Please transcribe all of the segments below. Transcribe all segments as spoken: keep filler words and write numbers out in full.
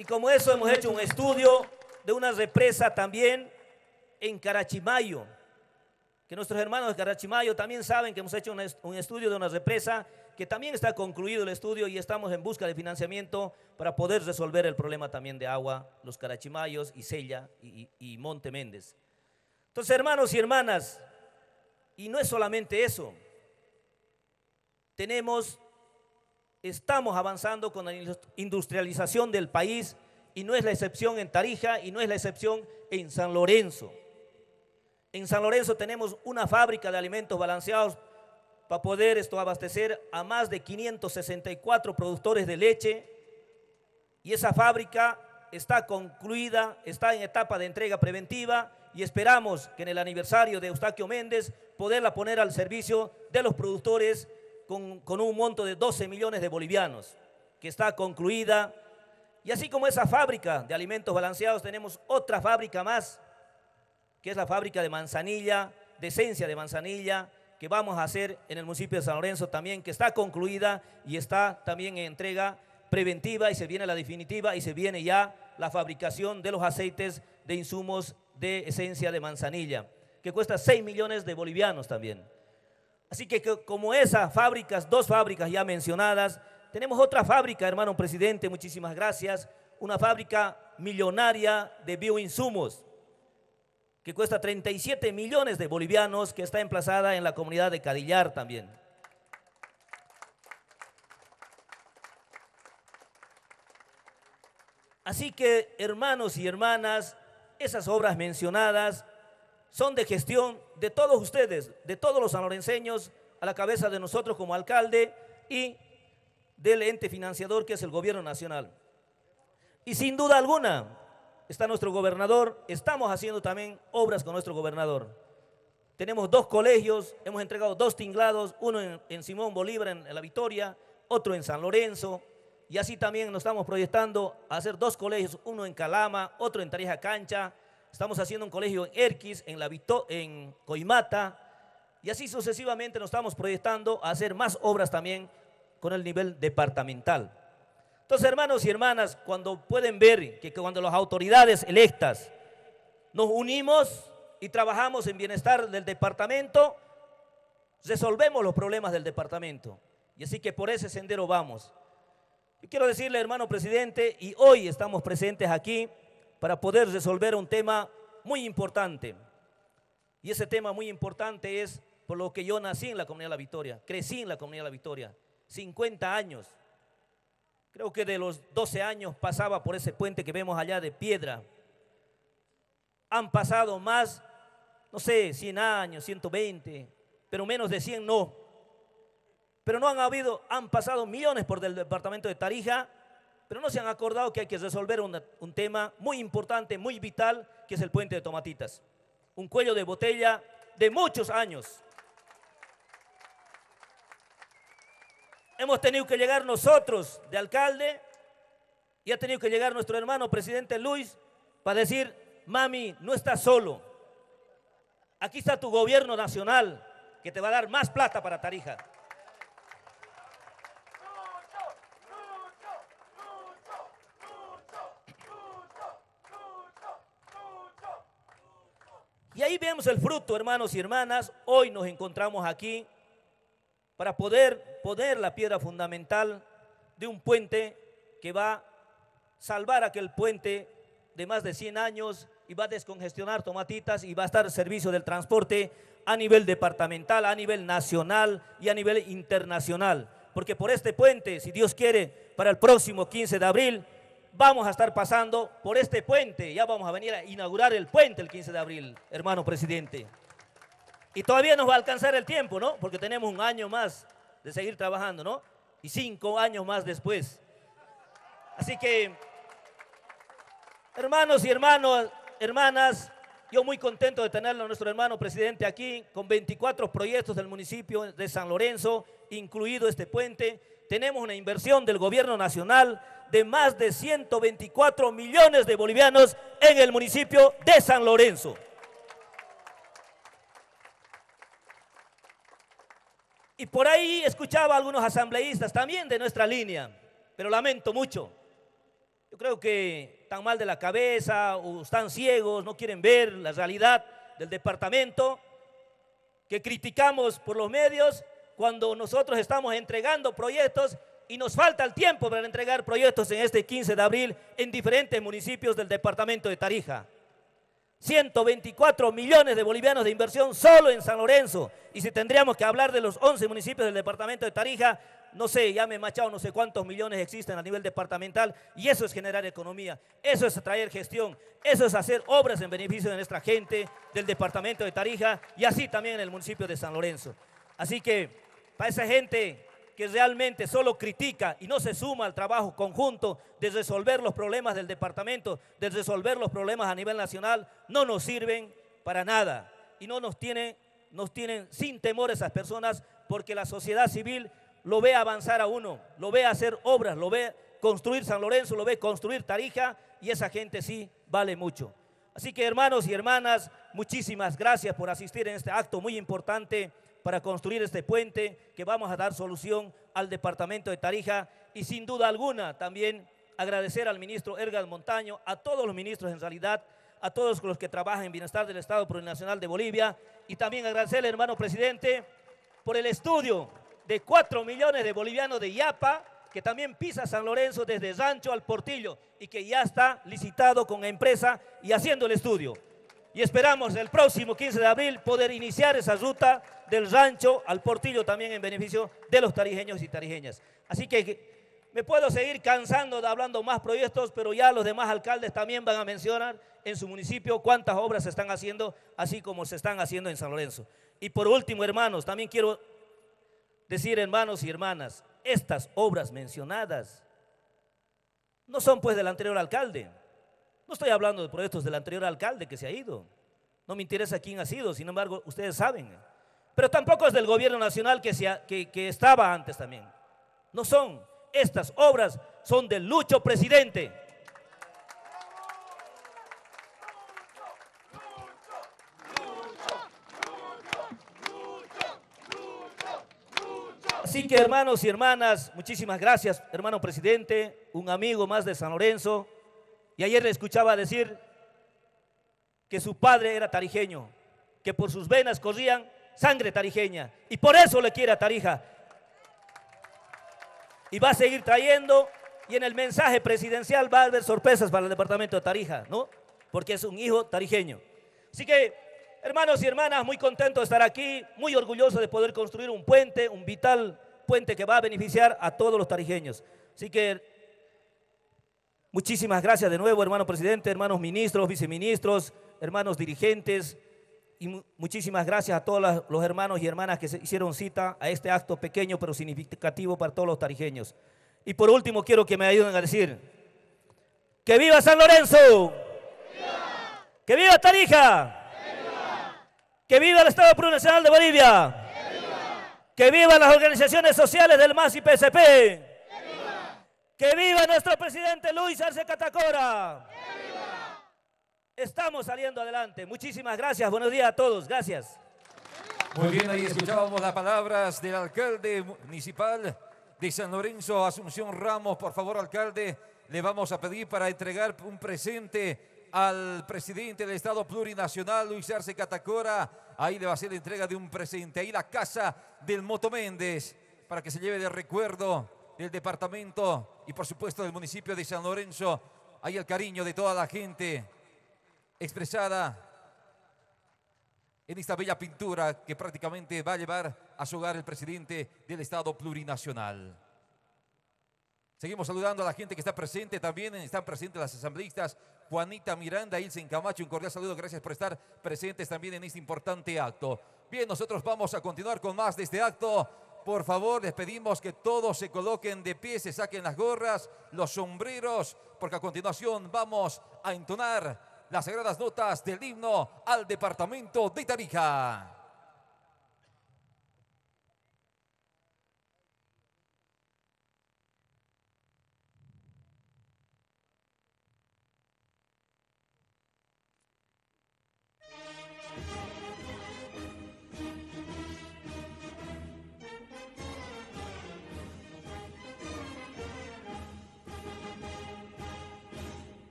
Y como eso hemos hecho un estudio de una represa también en Carachimayo, que nuestros hermanos de Carachimayo también saben que hemos hecho un estudio de una represa, que también está concluido el estudio y estamos en busca de financiamiento para poder resolver el problema también de agua, los Carachimayos y Sella y, y, y Monte Méndez. Entonces, hermanos y hermanas, y no es solamente eso, tenemos, estamos avanzando con la industrialización del país y no es la excepción en Tarija y no es la excepción en San Lorenzo. En San Lorenzo tenemos una fábrica de alimentos balanceados para poder esto abastecer a más de quinientos sesenta y cuatro productores de leche, y esa fábrica está concluida, está en etapa de entrega preventiva y esperamos que en el aniversario de Eustaquio Méndez poderla poner al servicio de los productores con, con un monto de doce millones de bolivianos, que está concluida. Y así como esa fábrica de alimentos balanceados, tenemos otra fábrica más, que es la fábrica de manzanilla, de esencia de manzanilla, que vamos a hacer en el municipio de San Lorenzo también, que está concluida y está también en entrega preventiva, y se viene la definitiva y se viene ya la fabricación de los aceites de insumos de esencia de manzanilla, que cuesta seis millones de bolivianos también. Así que como esas fábricas, dos fábricas ya mencionadas, tenemos otra fábrica, hermano presidente, muchísimas gracias, una fábrica millonaria de bioinsumos, que cuesta treinta y siete millones de bolivianos, que está emplazada en la comunidad de Cadillar también. Así que, hermanos y hermanas, esas obras mencionadas son de gestión de todos ustedes, de todos los sanlorenseños, a la cabeza de nosotros como alcalde y del ente financiador que es el gobierno nacional. Y sin duda alguna, está nuestro gobernador, estamos haciendo también obras con nuestro gobernador. Tenemos dos colegios, hemos entregado dos tinglados, uno en, en Simón Bolívar, en, en La Victoria, otro en San Lorenzo, y así también nos estamos proyectando a hacer dos colegios, uno en Calama, otro en Tarija Cancha, estamos haciendo un colegio en Erquis, en, la Vito, en Coimata, y así sucesivamente nos estamos proyectando a hacer más obras también con el nivel departamental. Entonces, hermanos y hermanas, cuando pueden ver que cuando las autoridades electas nos unimos y trabajamos en bienestar del departamento, resolvemos los problemas del departamento. Y así que por ese sendero vamos. Yo quiero decirle, hermano presidente, y hoy estamos presentes aquí para poder resolver un tema muy importante. Y ese tema muy importante es por lo que yo nací en la Comunidad de La Victoria, crecí en la Comunidad de La Victoria, cincuenta años. Creo que de los doce años pasaba por ese puente que vemos allá de piedra. Han pasado más, no sé, cien años, ciento veinte, pero menos de cien no. Pero no han habido, han pasado millones por el departamento de Tarija, pero no se han acordado que hay que resolver una, un tema muy importante, muy vital, que es el puente de Tomatitas. Un cuello de botella de muchos años. Hemos tenido que llegar nosotros de alcalde y ha tenido que llegar nuestro hermano presidente Luis para decir, mami, no estás solo. Aquí está tu gobierno nacional que te va a dar más plata para Tarija. Y ahí vemos el fruto, hermanos y hermanas. Hoy nos encontramos aquí para poder poner la piedra fundamental de un puente que va a salvar aquel puente de más de cien años y va a descongestionar Tomatitas y va a estar al servicio del transporte a nivel departamental, a nivel nacional y a nivel internacional. Porque por este puente, si Dios quiere, para el próximo quince de abril, vamos a estar pasando por este puente. Ya vamos a venir a inaugurar el puente el quince de abril, hermano presidente. Y todavía nos va a alcanzar el tiempo, ¿no? Porque tenemos un año más de seguir trabajando, ¿no? Y cinco años más después. Así que, hermanos y hermanos, hermanas, yo muy contento de tenerlo a nuestro hermano presidente aquí, con veinticuatro proyectos del municipio de San Lorenzo, incluido este puente. Tenemos una inversión del gobierno nacional de más de ciento veinticuatro millones de bolivianos en el municipio de San Lorenzo. Y por ahí escuchaba a algunos asambleístas también de nuestra línea, pero lamento mucho yo creo que están mal de la cabeza o están ciegos, no quieren ver la realidad del departamento, que criticamos por los medios cuando nosotros estamos entregando proyectos y nos falta el tiempo para entregar proyectos en este quince de abril en diferentes municipios del departamento de Tarija. ciento veinticuatro millones de bolivianos de inversión solo en San Lorenzo. Y si tendríamos que hablar de los once municipios del departamento de Tarija, no sé, ya me he machado, no sé cuántos millones existen a nivel departamental, y eso es generar economía, eso es traer gestión, eso es hacer obras en beneficio de nuestra gente del departamento de Tarija y así también en el municipio de San Lorenzo. Así que para esa gente que realmente solo critica y no se suma al trabajo conjunto de resolver los problemas del departamento, de resolver los problemas a nivel nacional, no nos sirven para nada y no nos tienen, nos tienen sin temor esas personas, porque la sociedad civil lo ve avanzar a uno, lo ve hacer obras, lo ve construir San Lorenzo, lo ve construir Tarija, y esa gente sí vale mucho. Así que, hermanos y hermanas, muchísimas gracias por asistir en este acto muy importante para construir este puente que vamos a dar solución al departamento de Tarija, y sin duda alguna también agradecer al ministro Edgar Montaño, a todos los ministros en realidad, a todos los que trabajan en bienestar del Estado Plurinacional de Bolivia, y también agradecerle, hermano presidente, por el estudio de cuatro millones de bolivianos de Yapa, que también pisa San Lorenzo desde Rancho al Portillo y que ya está licitado con la empresa y haciendo el estudio. Y esperamos el próximo quince de abril poder iniciar esa ruta del Rancho al Portillo también en beneficio de los tarijeños y tarijeñas. Así que me puedo seguir cansando de hablando más proyectos, pero ya los demás alcaldes también van a mencionar en su municipio cuántas obras se están haciendo, así como se están haciendo en San Lorenzo. Y por último, hermanos, también quiero decir, hermanos y hermanas, estas obras mencionadas no son pues del anterior alcalde. No estoy hablando de proyectos del anterior alcalde que se ha ido. No me interesa quién ha sido, sin embargo, ustedes saben. Pero tampoco es del gobierno nacional que, se ha, que, que estaba antes también. No son. Estas obras son del Lucho presidente. Así que, hermanos y hermanas, muchísimas gracias, hermano presidente, un amigo más de San Lorenzo. Y ayer le escuchaba decir que su padre era tarijeño, que por sus venas corrían sangre tarijeña, y por eso le quiere a Tarija. Y va a seguir trayendo, y en el mensaje presidencial va a haber sorpresas para el departamento de Tarija, ¿no? Porque es un hijo tarijeño. Así que, hermanos y hermanas, muy contento de estar aquí, muy orgulloso de poder construir un puente, un vital puente que va a beneficiar a todos los tarijeños. Así que muchísimas gracias de nuevo, hermano presidente, hermanos ministros, viceministros, hermanos dirigentes, y mu muchísimas gracias a todos los hermanos y hermanas que se hicieron cita a este acto pequeño pero significativo para todos los tarijeños. Y por último quiero que me ayuden a decir: ¡que viva San Lorenzo! ¡Viva! ¡Que viva Tarija! ¡Viva! ¡Que viva el Estado Plurinacional de Bolivia! ¡Viva! ¡Que vivan las organizaciones sociales del M A S y P S P! ¡Que viva nuestro presidente Luis Arce Catacora! ¡Que viva! Estamos saliendo adelante. Muchísimas gracias. Buenos días a todos. Gracias. Muy bien, ahí escuchábamos las palabras del alcalde municipal de San Lorenzo, Asunción Ramos. Por favor, alcalde, le vamos a pedir para entregar un presente al presidente del Estado Plurinacional, Luis Arce Catacora. Ahí le va a hacer la entrega de un presente. Ahí la casa del Moto Méndez, para que se lleve de recuerdo del departamento y por supuesto del municipio de San Lorenzo. Hay el cariño de toda la gente expresada en esta bella pintura que prácticamente va a llevar a su hogar el presidente del Estado Plurinacional. Seguimos saludando a la gente que está presente también. Están presentes las asambleístas Juanita Miranda, Ilsen Camacho. Un cordial saludo, gracias por estar presentes también en este importante acto. Bien, nosotros vamos a continuar con más de este acto. Por favor, les pedimos que todos se coloquen de pie, se saquen las gorras, los sombreros, porque a continuación vamos a entonar las sagradas notas del himno al departamento de Tarija.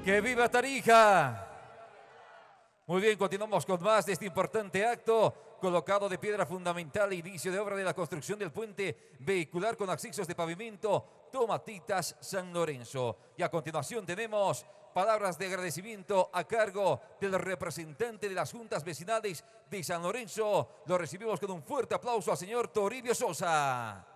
¡Que viva Tarija! Muy bien, continuamos con más de este importante acto. Colocado de piedra fundamental, inicio de obra de la construcción del puente vehicular con accesos de pavimento Tomatitas San Lorenzo. Y a continuación tenemos palabras de agradecimiento a cargo del representante de las juntas vecinales de San Lorenzo. Lo recibimos con un fuerte aplauso al señor Toribio Sosa.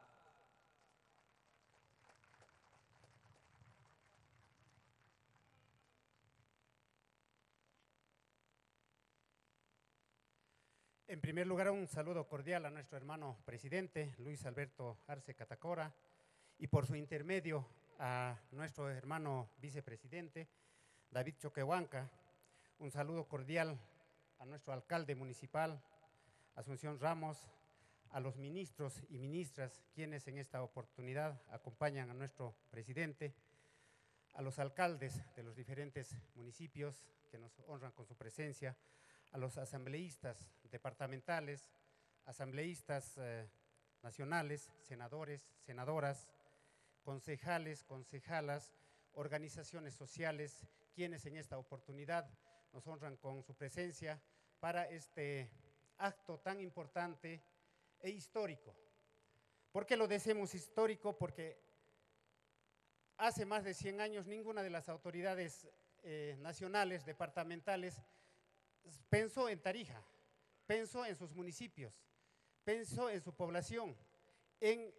En primer lugar, un saludo cordial a nuestro hermano presidente, Luis Alberto Arce Catacora, y por su intermedio a nuestro hermano vicepresidente, David Choquehuanca. Un saludo cordial a nuestro alcalde municipal, Asunción Ramos, a los ministros y ministras, quienes en esta oportunidad acompañan a nuestro presidente, a los alcaldes de los diferentes municipios que nos honran con su presencia, a los asambleístas departamentales, asambleístas eh, nacionales, senadores, senadoras, concejales, concejalas, organizaciones sociales, quienes en esta oportunidad nos honran con su presencia para este acto tan importante e histórico. ¿Por qué lo decimos histórico? Porque hace más de cien años ninguna de las autoridades eh, nacionales, departamentales, pensó en Tarija, pensó en sus municipios, pensó en su población, en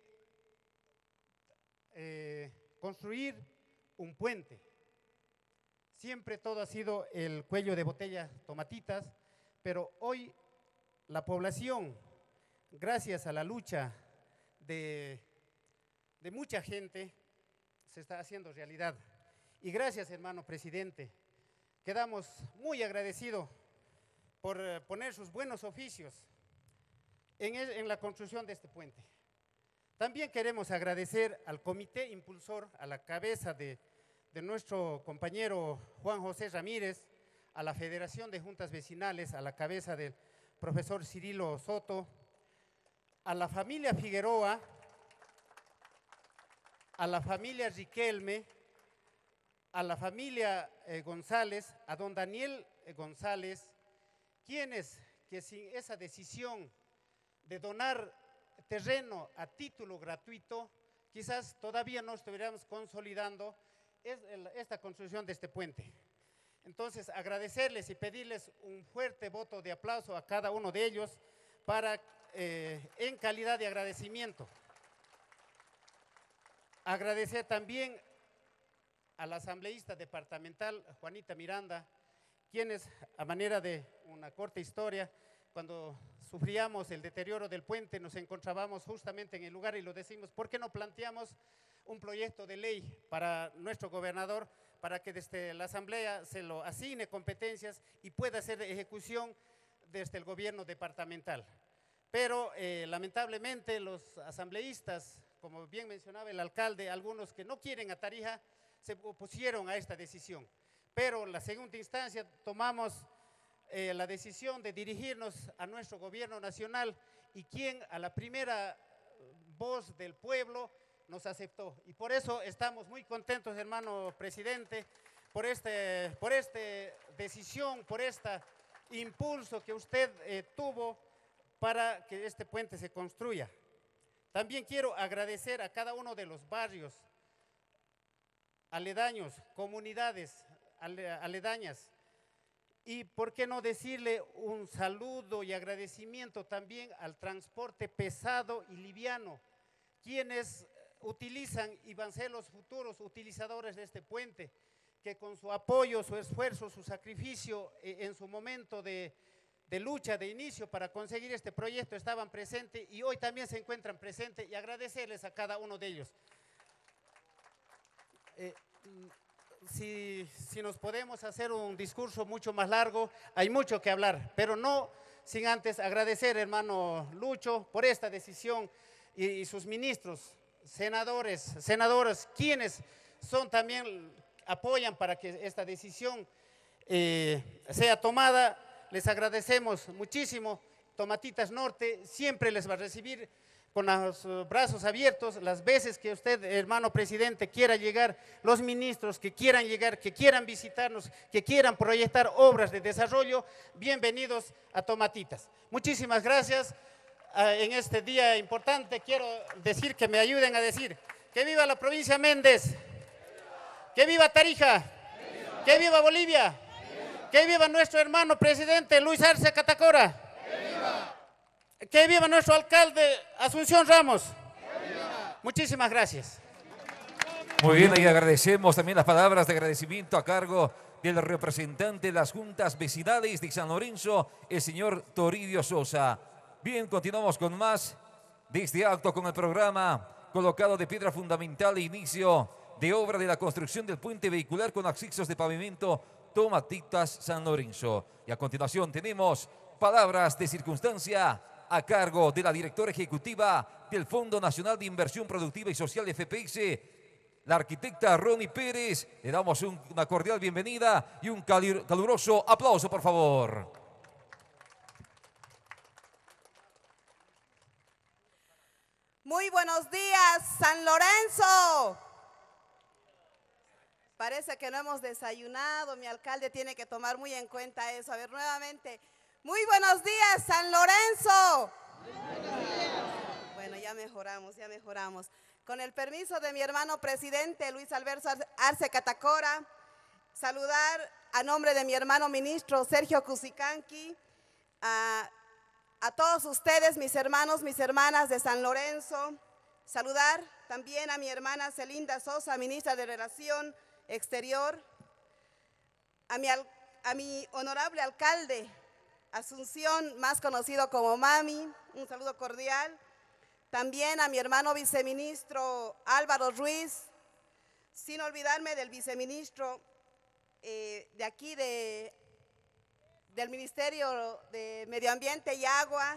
eh, construir un puente. Siempre todo ha sido el cuello de botella Tomatitas, pero hoy la población, gracias a la lucha de, de mucha gente, se está haciendo realidad. Y gracias, hermano presidente, quedamos muy agradecidos por poner sus buenos oficios en, el, en la construcción de este puente. También queremos agradecer al comité impulsor, a la cabeza de, de nuestro compañero Juan José Ramírez, a la Federación de Juntas Vecinales, a la cabeza del profesor Cirilo Soto, a la familia Figueroa, a la familia Riquelme, a la familia eh, González, a don Daniel eh, González, quienes que sin esa decisión de donar terreno a título gratuito, quizás todavía no estuviéramos consolidando esta construcción de este puente. Entonces, agradecerles y pedirles un fuerte voto de aplauso a cada uno de ellos para, eh, en calidad de agradecimiento. Agradecer también a la asambleísta departamental, Juanita Miranda, quienes, a manera de una corta historia, cuando sufríamos el deterioro del puente, nos encontrábamos justamente en el lugar y lo decimos, ¿por qué no planteamos un proyecto de ley para nuestro gobernador, para que desde la asamblea se lo asigne competencias y pueda hacer ejecución desde el gobierno departamental? Pero eh, lamentablemente los asambleístas, como bien mencionaba el alcalde, algunos que no quieren a Tarija, se opusieron a esta decisión. Pero en la segunda instancia tomamos eh, la decisión de dirigirnos a nuestro gobierno nacional y quien a la primera voz del pueblo nos aceptó. Y por eso estamos muy contentos, hermano presidente, por este, por esta decisión, por este impulso que usted eh, tuvo para que este puente se construya. También quiero agradecer a cada uno de los barrios aledaños, comunidades aledañas, y por qué no decirle un saludo y agradecimiento también al transporte pesado y liviano, quienes utilizan y van a ser los futuros utilizadores de este puente, que con su apoyo, su esfuerzo, su sacrificio en su momento de, de lucha, de inicio para conseguir este proyecto estaban presentes y hoy también se encuentran presentes, y agradecerles a cada uno de ellos. Eh, Si, si nos podemos hacer un discurso mucho más largo, hay mucho que hablar, pero no sin antes agradecer, hermano Lucho, por esta decisión y, y sus ministros, senadores, senadoras, quienes son también, apoyan para que esta decisión eh, sea tomada. Les agradecemos muchísimo. Tomatitas Norte siempre les va a recibir con los uh, brazos abiertos las veces que usted, hermano presidente, quiera llegar, los ministros que quieran llegar, que quieran visitarnos, que quieran proyectar obras de desarrollo, bienvenidos a Tomatitas. Muchísimas gracias. Uh, en este día importante quiero decir que me ayuden a decir que viva la provincia Méndez, que viva Tarija, que viva Bolivia, que viva nuestro hermano presidente Luis Arce Catacora. Que viva nuestro alcalde Asunción Ramos. Muchísimas gracias. Muy bien, y agradecemos también las palabras de agradecimiento a cargo del representante de las juntas vecinales de San Lorenzo, el señor Toribio Sosa. Bien, continuamos con más de este acto con el programa colocado de piedra fundamental e inicio de obra de la construcción del puente vehicular con accesos de pavimento Tomatitas San Lorenzo. Y a continuación tenemos palabras de circunstancia a cargo de la directora ejecutiva del Fondo Nacional de Inversión Productiva y Social F P S, la arquitecta Ronnie Pérez. Le damos un, una cordial bienvenida y un caluroso aplauso, por favor. Muy buenos días, San Lorenzo. Parece que no hemos desayunado, mi alcalde tiene que tomar muy en cuenta eso. A ver, nuevamente. Muy buenos días, San Lorenzo. Bueno, ya mejoramos, ya mejoramos. Con el permiso de mi hermano presidente Luis Alberto Arce Catacora, saludar a nombre de mi hermano ministro Sergio Cusicanqui, a, a todos ustedes, mis hermanos, mis hermanas de San Lorenzo. Saludar también a mi hermana Celinda Sosa, ministra de Relación Exterior, a mi, a mi honorable alcalde Asunción, más conocido como Mami, un saludo cordial. También a mi hermano viceministro Álvaro Ruiz, sin olvidarme del viceministro eh, de aquí de, del Ministerio de Medio Ambiente y Agua.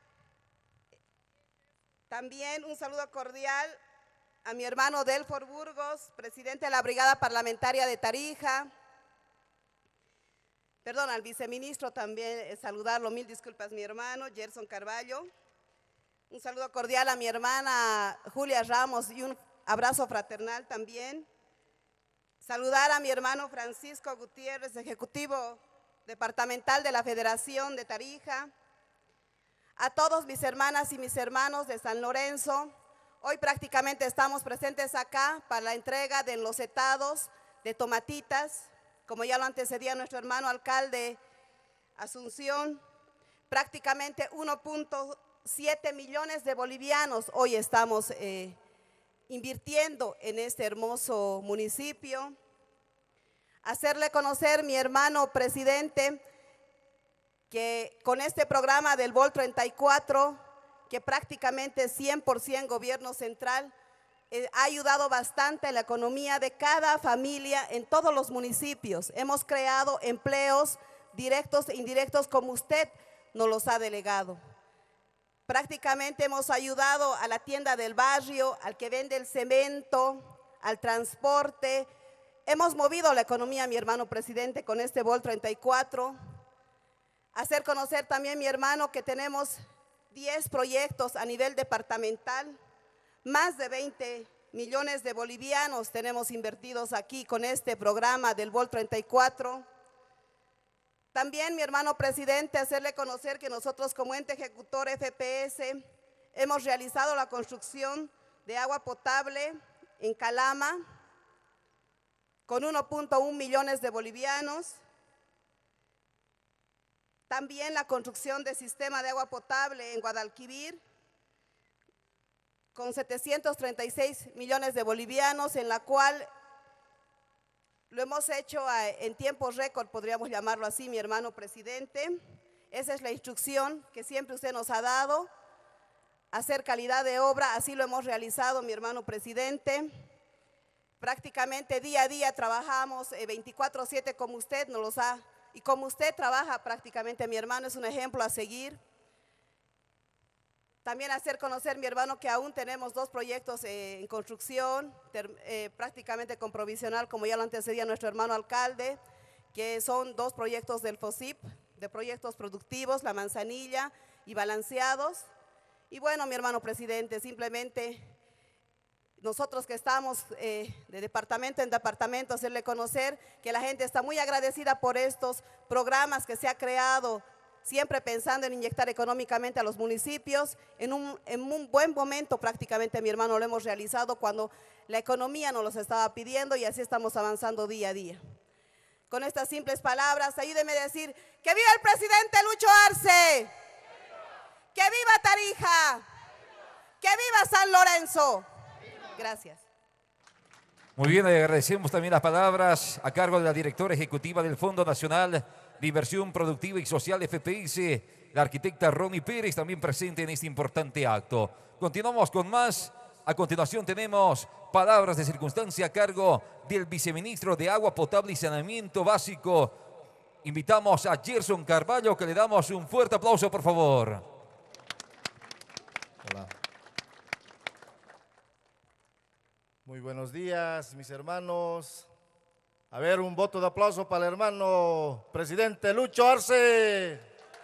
También un saludo cordial a mi hermano Delfor Burgos, presidente de la Brigada Parlamentaria de Tarija. Perdón, al viceministro también eh, saludarlo, mil disculpas mi hermano, Gerson Carballo. Un saludo cordial a mi hermana Julia Ramos y un abrazo fraternal también. Saludar a mi hermano Francisco Gutiérrez, ejecutivo departamental de la Federación de Tarija. A todos mis hermanas y mis hermanos de San Lorenzo. Hoy prácticamente estamos presentes acá para la entrega de los etados de Tomatitas. Como ya lo antecedía nuestro hermano alcalde Asunción, prácticamente uno punto siete millones de bolivianos hoy estamos eh, invirtiendo en este hermoso municipio. Hacerle conocer, mi hermano presidente, que con este programa del Vol treinta y cuatro, que prácticamente cien por ciento gobierno central, Eh, ha ayudado bastante en la economía de cada familia en todos los municipios. Hemos creado empleos directos e indirectos como usted nos los ha delegado. Prácticamente hemos ayudado a la tienda del barrio, al que vende el cemento, al transporte. Hemos movido la economía, mi hermano presidente, con este Vol treinta y cuatro. Hacer conocer también, mi hermano, que tenemos diez proyectos a nivel departamental. Más de veinte millones de bolivianos tenemos invertidos aquí con este programa del Vol treinta y cuatro. También, mi hermano presidente, hacerle conocer que nosotros como ente ejecutor F P S hemos realizado la construcción de agua potable en Calama con uno punto uno millones de bolivianos. También la construcción de sistema de agua potable en Guadalquivir con setecientos treinta y seis millones de bolivianos, en la cual lo hemos hecho a, en tiempos récord, podríamos llamarlo así, mi hermano presidente. Esa es la instrucción que siempre usted nos ha dado, hacer calidad de obra, así lo hemos realizado, mi hermano presidente. Prácticamente día a día trabajamos eh, veinticuatro siete como usted nos los ha, y como usted trabaja prácticamente, mi hermano, es un ejemplo a seguir. También hacer conocer, mi hermano, que aún tenemos dos proyectos eh, en construcción, ter, eh, prácticamente con provisional, como ya lo antecedía nuestro hermano alcalde, que son dos proyectos del FOSIP, de proyectos productivos, La Manzanilla y Balanceados. Y bueno, mi hermano presidente, simplemente nosotros que estamos eh, de departamento en departamento, hacerle conocer que la gente está muy agradecida por estos programas que se ha creado, siempre pensando en inyectar económicamente a los municipios. En un, en un buen momento prácticamente, mi hermano, lo hemos realizado cuando la economía nos los estaba pidiendo y así estamos avanzando día a día. Con estas simples palabras, ayúdeme a decir que viva el presidente Lucho Arce, que viva Tarija, que viva San Lorenzo. Gracias. Muy bien, le agradecemos también las palabras a cargo de la directora ejecutiva del Fondo Nacional de Inversión Productiva y Social F P S, la arquitecta Ronnie Pérez, también presente en este importante acto. Continuamos con más. A continuación tenemos palabras de circunstancia a cargo del viceministro de Agua Potable y Saneamiento Básico. Invitamos a Gerson Carvalho, que le damos un fuerte aplauso, por favor. Hola. Muy buenos días, mis hermanos. A ver, un voto de aplauso para el hermano presidente Lucho Arce.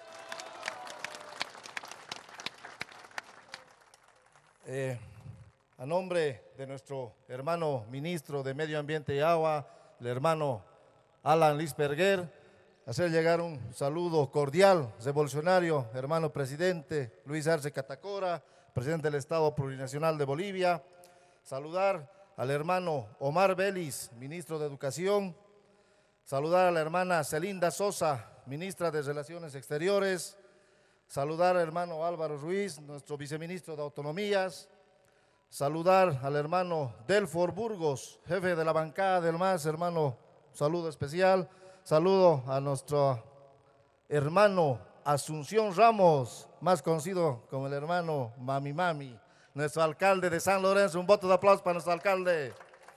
Eh, a nombre de nuestro hermano ministro de Medio Ambiente y Agua, el hermano Alan Lisperguer, hacer llegar un saludo cordial, revolucionario, hermano presidente Luis Arce Catacora, presidente del Estado Plurinacional de Bolivia. Saludar al hermano Omar Vélez, ministro de Educación. Saludar a la hermana Celinda Sosa, ministra de Relaciones Exteriores. Saludar al hermano Álvaro Ruiz, nuestro viceministro de Autonomías. Saludar al hermano Delfor Burgos, jefe de la bancada del M A S, hermano, saludo especial. Saludo a nuestro hermano Asunción Ramos, más conocido como el hermano Mami Mami, nuestro alcalde de San Lorenzo. Un voto de aplauso para nuestro alcalde.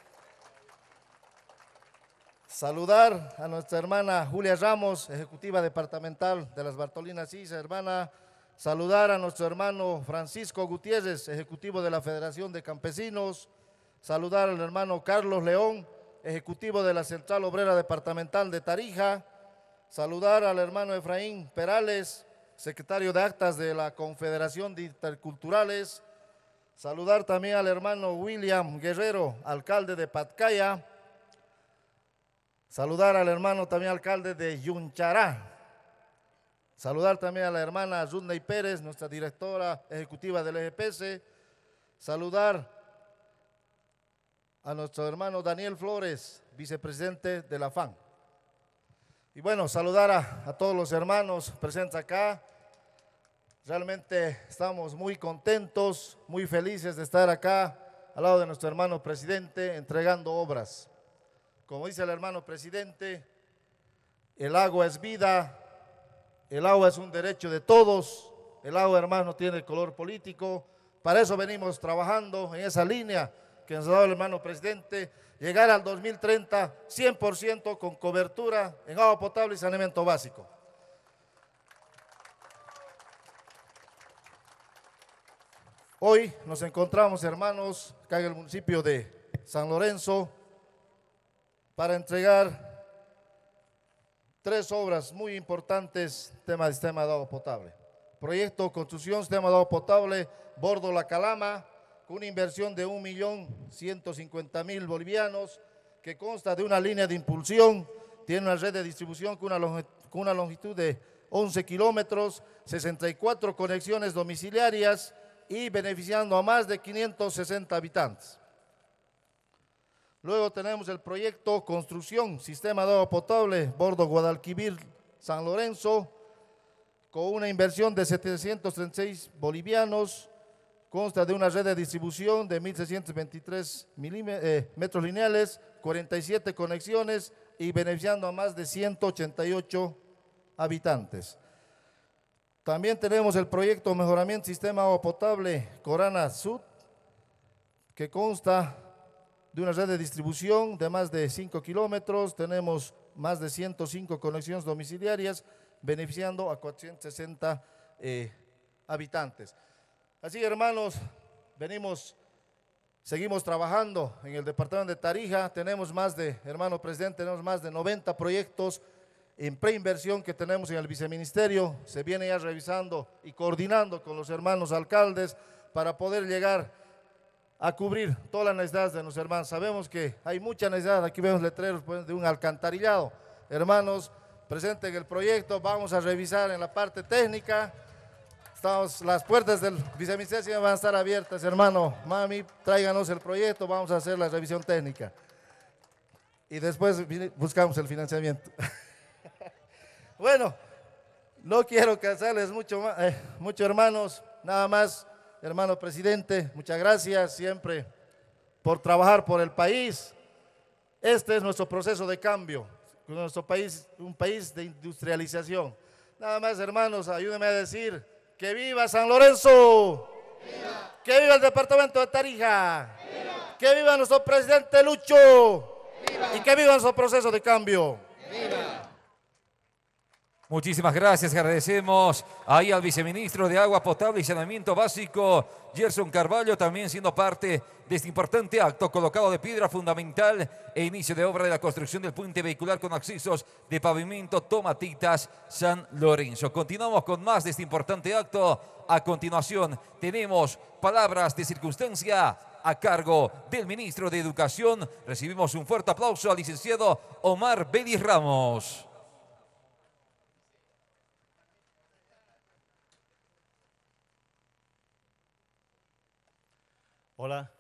Saludar a nuestra hermana Julia Ramos, ejecutiva departamental de las Bartolinas Isa, hermana. Saludar a nuestro hermano Francisco Gutiérrez, ejecutivo de la Federación de Campesinos. Saludar al hermano Carlos León, ejecutivo de la Central Obrera Departamental de Tarija. Saludar al hermano Efraín Perales, secretario de Actas de la Confederación de Interculturales. Saludar también al hermano William Guerrero, alcalde de Patcaya. Saludar al hermano también alcalde de Yunchará. Saludar también a la hermana Rudney Pérez, nuestra directora ejecutiva del E G P S. Saludar a nuestro hermano Daniel Flores, vicepresidente de la F A N. Y bueno, saludar a, a todos los hermanos presentes acá. Realmente estamos muy contentos, muy felices de estar acá al lado de nuestro hermano presidente entregando obras. Como dice el hermano presidente, el agua es vida, el agua es un derecho de todos, el agua, hermano, tiene color político. Para eso venimos trabajando en esa línea que nos ha dado el hermano presidente, llegar al dos mil treinta cien por ciento con cobertura en agua potable y saneamiento básico. Hoy nos encontramos, hermanos, acá en el municipio de San Lorenzo, para entregar tres obras muy importantes, tema del sistema de agua potable. Proyecto Construcción Sistema de Agua Potable, Bordo La Calama, con una inversión de un millón ciento cincuenta mil bolivianos, que consta de una línea de impulsión, tiene una red de distribución con una longitud, con una longitud de once kilómetros, sesenta y cuatro conexiones domiciliarias y beneficiando a más de quinientos sesenta habitantes. Luego tenemos el proyecto Construcción Sistema de Agua Potable, Bordo Guadalquivir, San Lorenzo, con una inversión de setecientos treinta y seis bolivianos, consta de una red de distribución de mil seiscientos veintitrés eh, metros lineales, cuarenta y siete conexiones y beneficiando a más de ciento ochenta y ocho habitantes. También tenemos el proyecto Mejoramiento Sistema de Agua Potable Corana Sud, que consta de una red de distribución de más de cinco kilómetros, tenemos más de ciento cinco conexiones domiciliarias, beneficiando a cuatrocientos sesenta eh, habitantes. Así, hermanos, venimos, seguimos trabajando en el departamento de Tarija, tenemos más de, hermano presidente, tenemos más de noventa proyectos en preinversión que tenemos en el viceministerio, se viene ya revisando y coordinando con los hermanos alcaldes para poder llegar a cubrir todas las necesidades de nuestros hermanos. Sabemos que hay mucha necesidad, aquí vemos letreros pues, de un alcantarillado. Hermanos, presenten el proyecto, vamos a revisar en la parte técnica. Estamos, las puertas del viceministerio van a estar abiertas, hermano. Mami, tráiganos el proyecto, vamos a hacer la revisión técnica. Y después buscamos el financiamiento. Bueno, no quiero cansarles mucho, eh, mucho, hermanos, nada más, hermano presidente, muchas gracias siempre por trabajar por el país. Este es nuestro proceso de cambio, nuestro país, un país de industrialización. Nada más, hermanos, ayúdenme a decir que viva San Lorenzo, ¡viva! Que viva el departamento de Tarija, ¡viva! Que viva nuestro presidente Lucho, ¡viva! Y que viva nuestro proceso de cambio. ¡Viva! Muchísimas gracias, agradecemos ahí al viceministro de Agua Potable y Saneamiento Básico, Gerson Carvalho, también siendo parte de este importante acto, colocado de piedra fundamental e inicio de obra de la construcción del puente vehicular con accesos de pavimento Tomatitas San Lorenzo. Continuamos con más de este importante acto. A continuación tenemos palabras de circunstancia a cargo del ministro de Educación. Recibimos un fuerte aplauso al licenciado Omar Belis Ramos. Hola.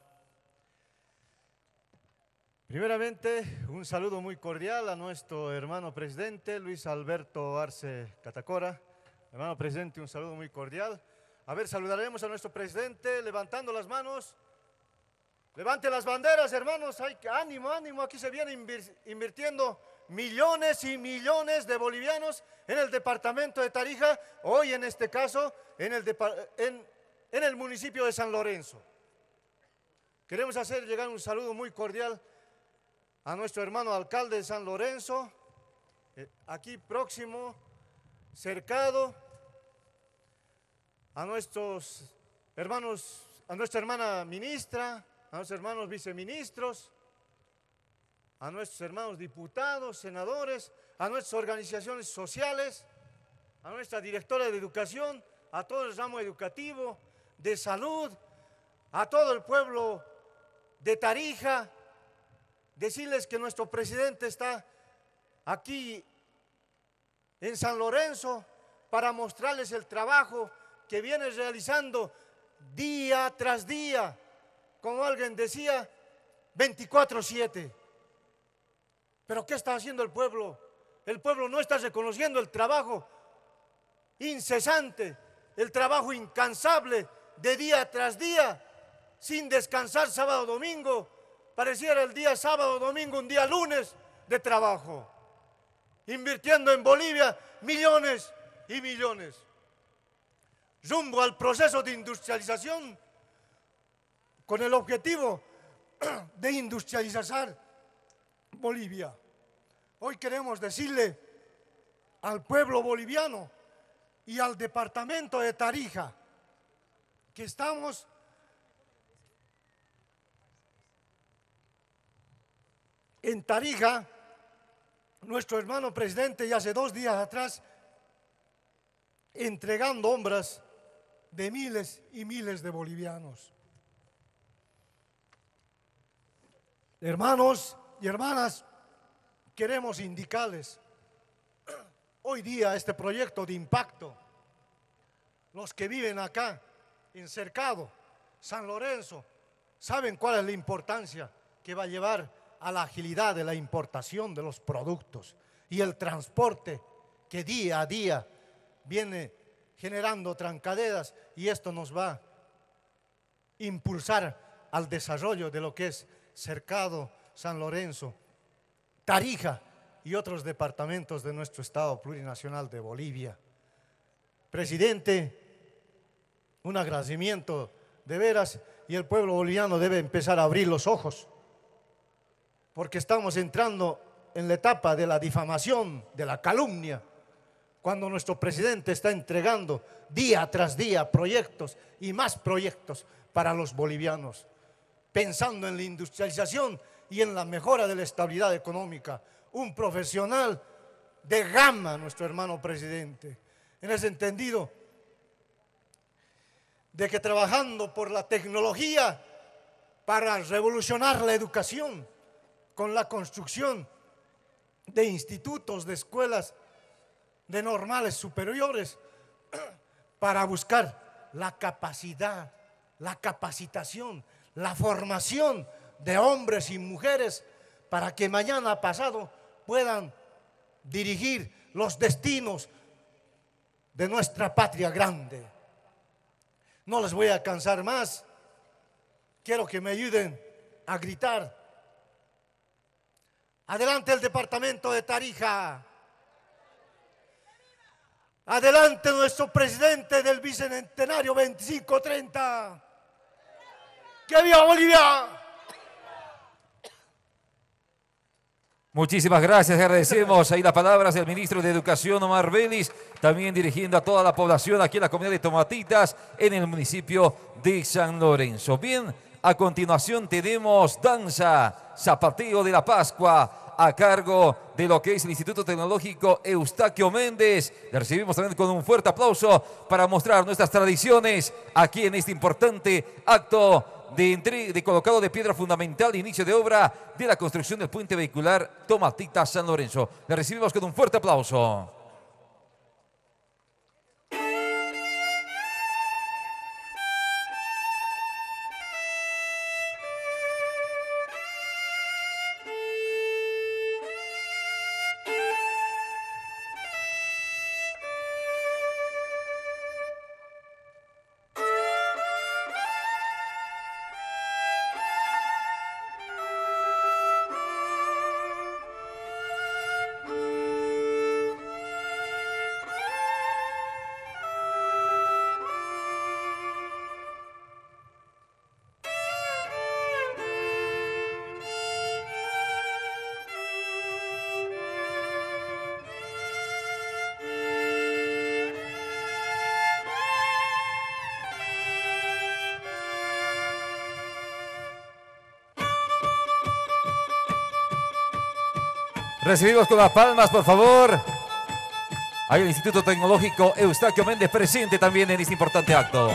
Primeramente, un saludo muy cordial a nuestro hermano presidente Luis Alberto Arce Catacora. Hermano presidente, un saludo muy cordial. A ver, saludaremos a nuestro presidente levantando las manos. Levante las banderas, hermanos. Hay que, ánimo, ánimo. Aquí se viene invirtiendo millones y millones de bolivianos en el departamento de Tarija. Hoy, en este caso, en el, en, en el municipio de San Lorenzo. Queremos hacer llegar un saludo muy cordial a nuestro hermano alcalde de San Lorenzo, eh, aquí próximo, cercado, a nuestros hermanos, a nuestra hermana ministra, a nuestros hermanos viceministros, a nuestros hermanos diputados, senadores, a nuestras organizaciones sociales, a nuestra directora de educación, a todo el ramo educativo, de salud, a todo el pueblo de Tarija, decirles que nuestro presidente está aquí en San Lorenzo para mostrarles el trabajo que viene realizando día tras día, como alguien decía, veinticuatro siete. Pero ¿qué está haciendo el pueblo? El pueblo no está reconociendo el trabajo incesante, el trabajo incansable de día tras día, sin descansar sábado, domingo, pareciera el día sábado, domingo, un día lunes de trabajo, invirtiendo en Bolivia millones y millones, rumbo al proceso de industrialización, con el objetivo de industrializar Bolivia. Hoy queremos decirle al pueblo boliviano y al departamento de Tarija que estamos en Tarija. Nuestro hermano presidente ya hace dos días atrás entregando obras de miles y miles de bolivianos. Hermanos y hermanas, queremos indicarles hoy día este proyecto de impacto. Los que viven acá en Cercado, San Lorenzo, saben cuál es la importancia que va a llevar a la agilidad de la importación de los productos y el transporte que día a día viene generando trancaderas, y esto nos va a impulsar al desarrollo de lo que es Cercado, San Lorenzo, Tarija y otros departamentos de nuestro Estado plurinacional de Bolivia. Presidente, un agradecimiento de veras, y el pueblo boliviano debe empezar a abrir los ojos, porque estamos entrando en la etapa de la difamación, de la calumnia, cuando nuestro presidente está entregando día tras día proyectos y más proyectos para los bolivianos, pensando en la industrialización y en la mejora de la estabilidad económica. Un profesional de gama, nuestro hermano presidente, en ese entendido de que trabajando por la tecnología para revolucionar la educación con la construcción de institutos, de escuelas, de normales superiores, para buscar la capacidad, la capacitación, la formación de hombres y mujeres para que mañana pasado puedan dirigir los destinos de nuestra patria grande. No les voy a cansar más. Quiero que me ayuden a gritar. Adelante el departamento de Tarija. Adelante nuestro presidente del Bicentenario veinticinco treinta. ¡Que viva Bolivia! Muchísimas gracias, agradecemos ahí las palabras del ministro de Educación, Omar Vélez, también dirigiendo a toda la población aquí en la comunidad de Tomatitas, en el municipio de San Lorenzo. Bien, a continuación tenemos danza, zapateo de la Pascua, a cargo de lo que es el Instituto Tecnológico Eustaquio Méndez. Le recibimos también con un fuerte aplauso para mostrar nuestras tradiciones aquí en este importante acto de, entre, de colocado de piedra fundamental, inicio de obra de la construcción del puente vehicular Tomatitas San Lorenzo. Le recibimos con un fuerte aplauso. Recibimos con las palmas, por favor. Hay el Instituto Tecnológico Eustaquio Méndez presente también en este importante acto.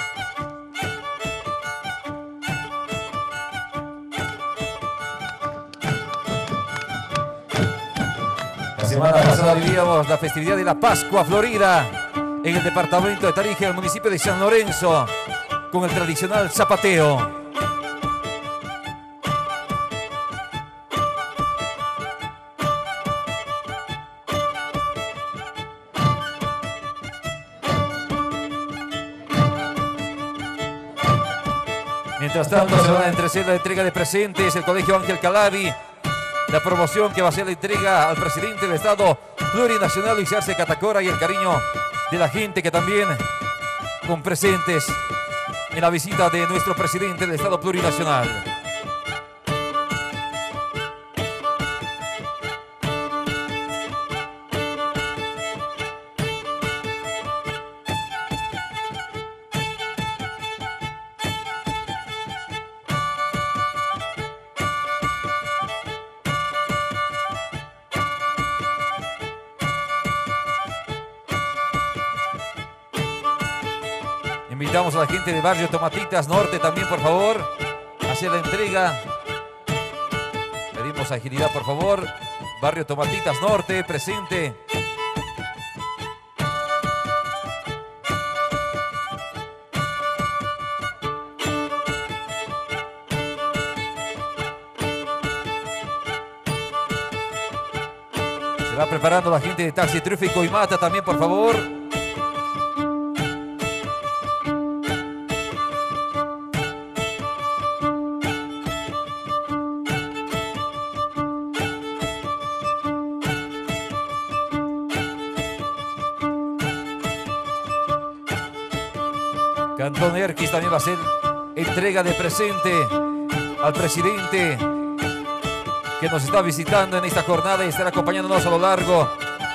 La semana pasada vivíamos la festividad de la Pascua Florida en el departamento de Tarija, el municipio de San Lorenzo, con el tradicional zapateo. Mientras tanto se van a entregar la entrega de presentes, el Colegio Ángel Calabi, la promoción que va a ser la entrega al presidente del Estado Plurinacional Luis Arce Catacora y el cariño de la gente que también con presentes en la visita de nuestro presidente del Estado Plurinacional. Invitamos a la gente de Barrio Tomatitas Norte también, por favor, a hacer la entrega. Pedimos agilidad, por favor. Barrio Tomatitas Norte, presente. Se va preparando la gente de Taxi Tráfico y Mata también, por favor. Cantón Erquis también va a ser entrega de presente al presidente que nos está visitando en esta jornada y estará acompañándonos a lo largo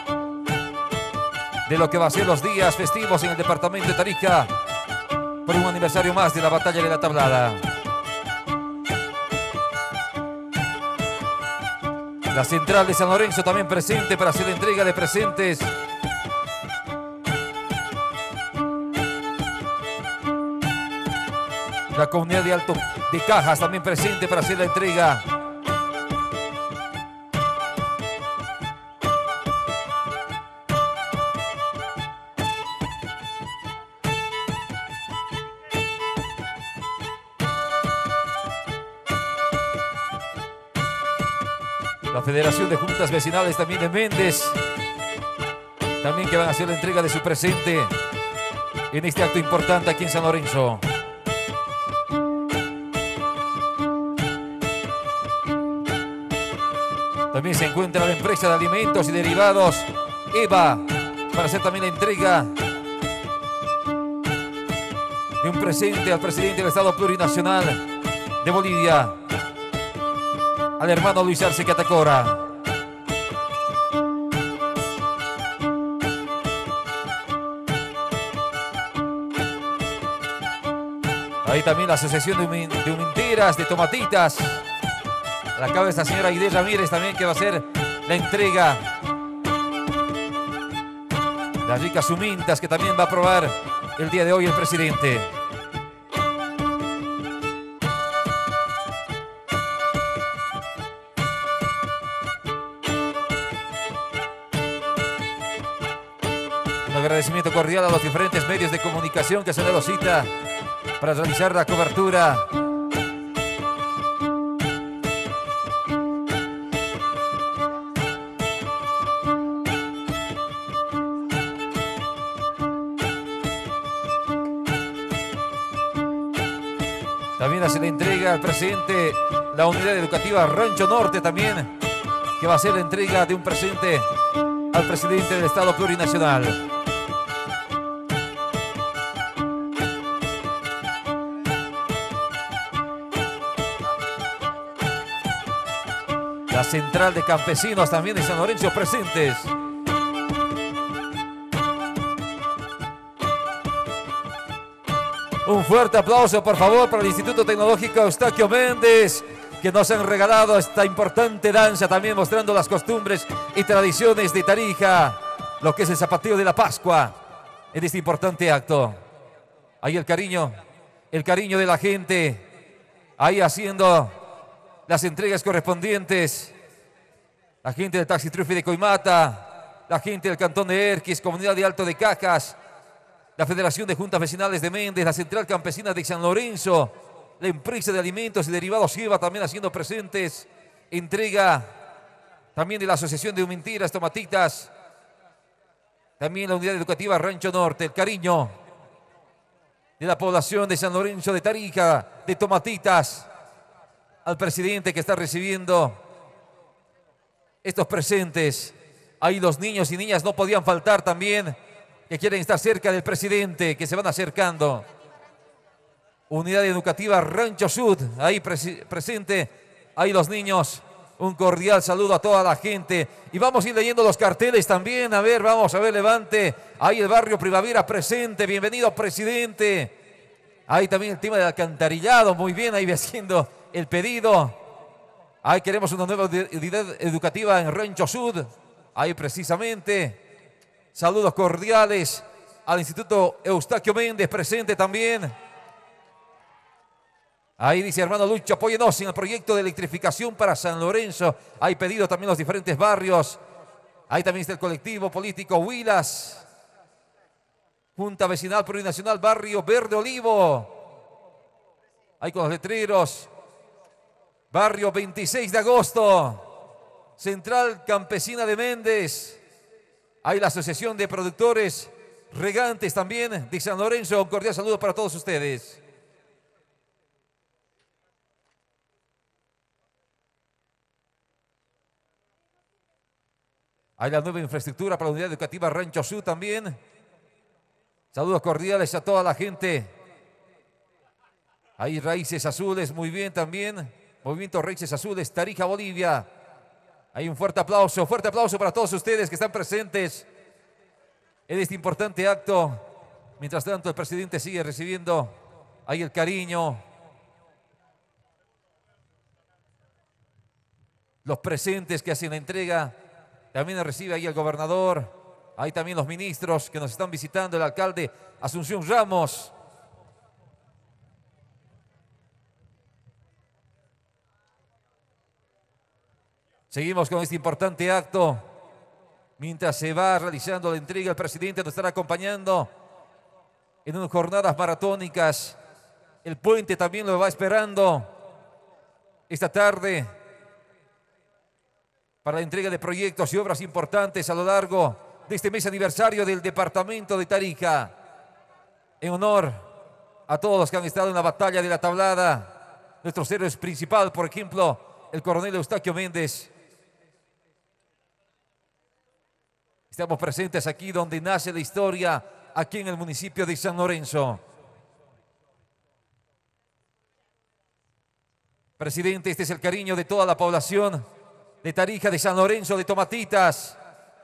de lo que va a ser los días festivos en el departamento de Tarija por un aniversario más de la batalla de la Tablada. La central de San Lorenzo también presente para hacer la entrega de presentes. La comunidad de Alto de Cajas también presente para hacer la entrega. La Federación de Juntas Vecinales también de Méndez, también que van a hacer la entrega de su presente en este acto importante aquí en San Lorenzo. También se encuentra la empresa de alimentos y derivados EVA para hacer también la entrega de un presente al presidente del Estado Plurinacional de Bolivia, al hermano Luis Arce Catacora. Ahí también la Asociación de, humin de Huminteras, de Tomatitas. A la cabeza la señora Aide Ramírez también, que va a hacer la entrega de las ricas humintas que también va a probar el día de hoy el presidente. Un agradecimiento cordial a los diferentes medios de comunicación que se han dado cita para realizar la cobertura. También hace la entrega al presidente la unidad educativa Rancho Norte también, que va a hacer la entrega de un presente al presidente del Estado Plurinacional. La central de campesinos también de San Lorenzo presentes. Un fuerte aplauso, por favor, para el Instituto Tecnológico Eustaquio Méndez, que nos han regalado esta importante danza, también mostrando las costumbres y tradiciones de Tarija, lo que es el zapateo de la Pascua, en este importante acto. Ahí el cariño, el cariño de la gente, ahí haciendo las entregas correspondientes. La gente del Taxi Trufi de Coimata, la gente del Cantón de Erquis, Comunidad de Alto de Cajas, la Federación de Juntas Vecinales de Méndez, la Central Campesina de San Lorenzo, la empresa de alimentos y derivados IVA también haciendo presentes. Entrega también de la Asociación de Huminteras, Tomatitas, también la Unidad Educativa Rancho Norte. El cariño de la población de San Lorenzo de Tarija, de Tomatitas, al presidente que está recibiendo estos presentes. Ahí los niños y niñas no podían faltar también, que quieren estar cerca del presidente, que se van acercando. Unidad Educativa Rancho Sud, ahí pres presente, ahí los niños. Un cordial saludo a toda la gente. Y vamos a ir leyendo los carteles también. A ver, vamos a ver, levante. Ahí el barrio Primavera presente. Bienvenido, presidente. Ahí también el tema del alcantarillado. Muy bien, ahí haciendo el pedido. Ahí queremos una nueva unidad educativa en Rancho Sud. Ahí precisamente. Saludos cordiales al Instituto Eustaquio Méndez presente también. Ahí dice hermano Lucho, apóyenos en el proyecto de electrificación para San Lorenzo. Hay pedido también los diferentes barrios. Ahí también está el colectivo político Huilas. Junta Vecinal Plurinacional Barrio Verde Olivo. Ahí con los letreros. Barrio veintiséis de agosto. Central Campesina de Méndez. Hay la Asociación de Productores Regantes también de San Lorenzo. Un cordial saludo para todos ustedes. Hay la nueva infraestructura para la Unidad Educativa Rancho Sud también. Saludos cordiales a toda la gente. Hay Raíces Azules, muy bien también. Movimiento Raíces Azules, Tarija, Bolivia. Hay un fuerte aplauso, fuerte aplauso para todos ustedes que están presentes en este importante acto. Mientras tanto, el presidente sigue recibiendo ahí el cariño los presentes que hacen la entrega. También recibe ahí el gobernador, ahí también los ministros que nos están visitando, el alcalde Asunción Ramos. Seguimos con este importante acto. Mientras se va realizando la entrega, el presidente nos estará acompañando en unas jornadas maratónicas. El puente también lo va esperando esta tarde para la entrega de proyectos y obras importantes a lo largo de este mes aniversario del departamento de Tarija. En honor a todos los que han estado en la batalla de la Tablada, nuestros héroes principales, por ejemplo, el coronel Eustaquio Méndez. Estamos presentes aquí donde nace la historia, aquí en el municipio de San Lorenzo. Presidente, este es el cariño de toda la población de Tarija, de San Lorenzo, de Tomatitas.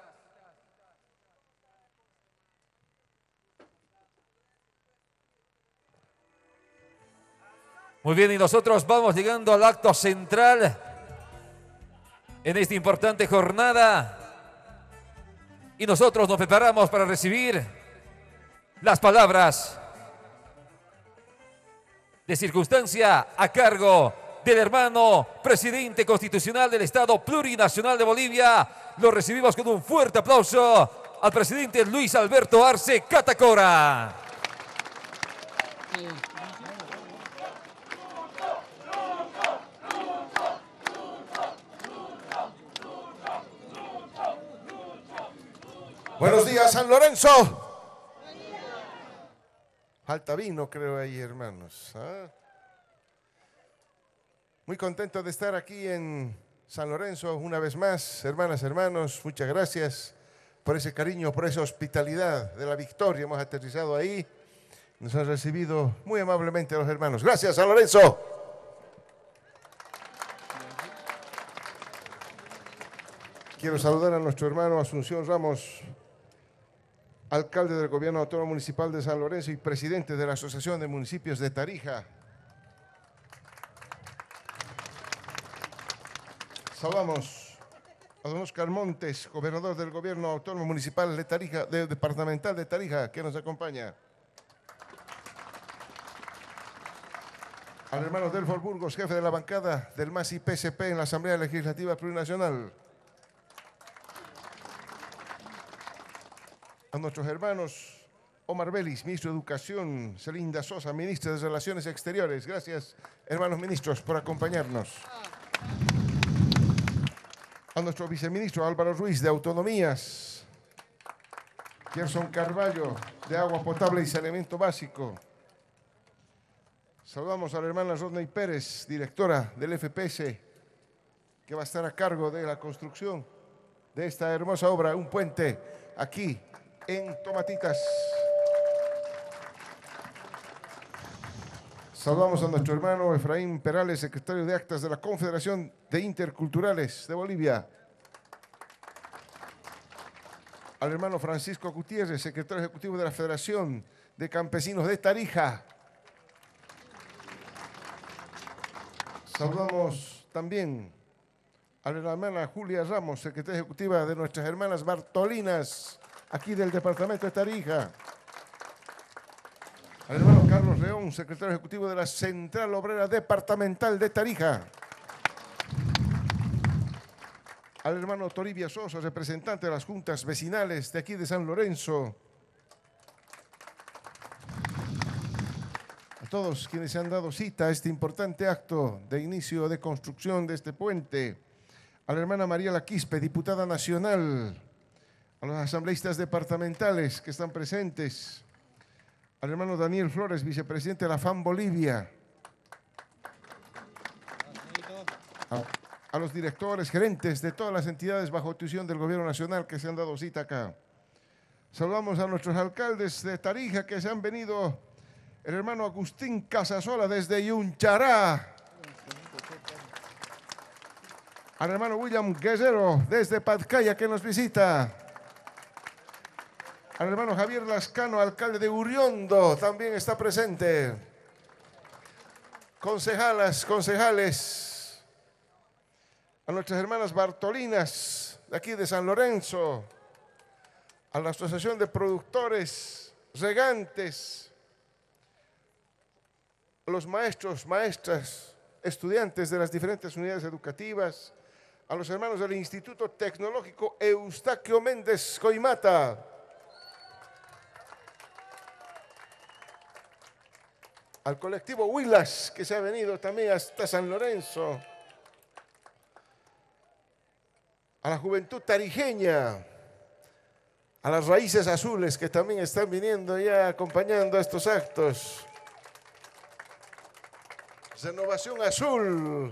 Muy bien, y nosotros vamos llegando al acto central en esta importante jornada. Y nosotros nos preparamos para recibir las palabras de circunstancia a cargo del hermano presidente constitucional del Estado Plurinacional de Bolivia. Lo recibimos con un fuerte aplauso al presidente Luis Alberto Arce Catacora. Buenos días, San Lorenzo. Falta vino, creo, ahí, hermanos. ¿Ah? Muy contento de estar aquí en San Lorenzo una vez más. Hermanas, hermanos, muchas gracias por ese cariño, por esa hospitalidad de la Victoria. Hemos aterrizado ahí. Nos han recibido muy amablemente los hermanos. Gracias, San Lorenzo. Quiero saludar a nuestro hermano Asunción Ramos, alcalde del Gobierno Autónomo Municipal de San Lorenzo y presidente de la Asociación de Municipios de Tarija. Saludamos a don Oscar Montes, gobernador del Gobierno Autónomo Municipal de Tarija, de, departamental de Tarija, que nos acompaña. Al hermano Delfor Burgos, jefe de la bancada del M A S y P S P en la Asamblea Legislativa Plurinacional. A nuestros hermanos Omar Vélez, ministro de Educación, Celinda Sosa, ministra de Relaciones Exteriores. Gracias, hermanos ministros, por acompañarnos. A nuestro viceministro Álvaro Ruiz, de Autonomías. Gerson Carballo, de Agua Potable y Saneamiento Básico. Saludamos a la hermana Rodney Pérez, directora del F P S, que va a estar a cargo de la construcción de esta hermosa obra, un puente aquí en Tomatitas. Saludamos a nuestro hermano Efraín Perales, secretario de Actas de la Confederación de Interculturales de Bolivia. Al hermano Francisco Gutiérrez, secretario ejecutivo de la Federación de Campesinos de Tarija. Saludamos también a la hermana Julia Ramos, secretaria ejecutiva de nuestras hermanas Bartolinas, aquí del departamento de Tarija. Al hermano Carlos León, secretario ejecutivo de la Central Obrera Departamental de Tarija. Al hermano Toribia Sosa, representante de las juntas vecinales de aquí de San Lorenzo. A todos quienes se han dado cita a este importante acto de inicio de construcción de este puente. A la hermana María Laquispe, diputada nacional. A los asambleístas departamentales que están presentes, al hermano Daniel Flores, vicepresidente de la F A M Bolivia, a, a los directores, gerentes de todas las entidades bajo tuición del Gobierno Nacional que se han dado cita acá. Saludamos a nuestros alcaldes de Tarija que se han venido, el hermano Agustín Casasola desde Yunchará, al hermano William Guerrero desde Patcaya que nos visita, al hermano Javier Lascano, alcalde de Uriondo, también está presente. Concejalas, concejales. a nuestras hermanas Bartolinas, de aquí de San Lorenzo, a la Asociación de Productores Regantes, a los maestros, maestras, estudiantes de las diferentes unidades educativas, a los hermanos del Instituto Tecnológico Eustaquio Méndez Coimata, al colectivo Huilas, que se ha venido también hasta San Lorenzo, a la juventud tarijeña, a las Raíces Azules, que también están viniendo ya acompañando a estos actos. Renovación Azul,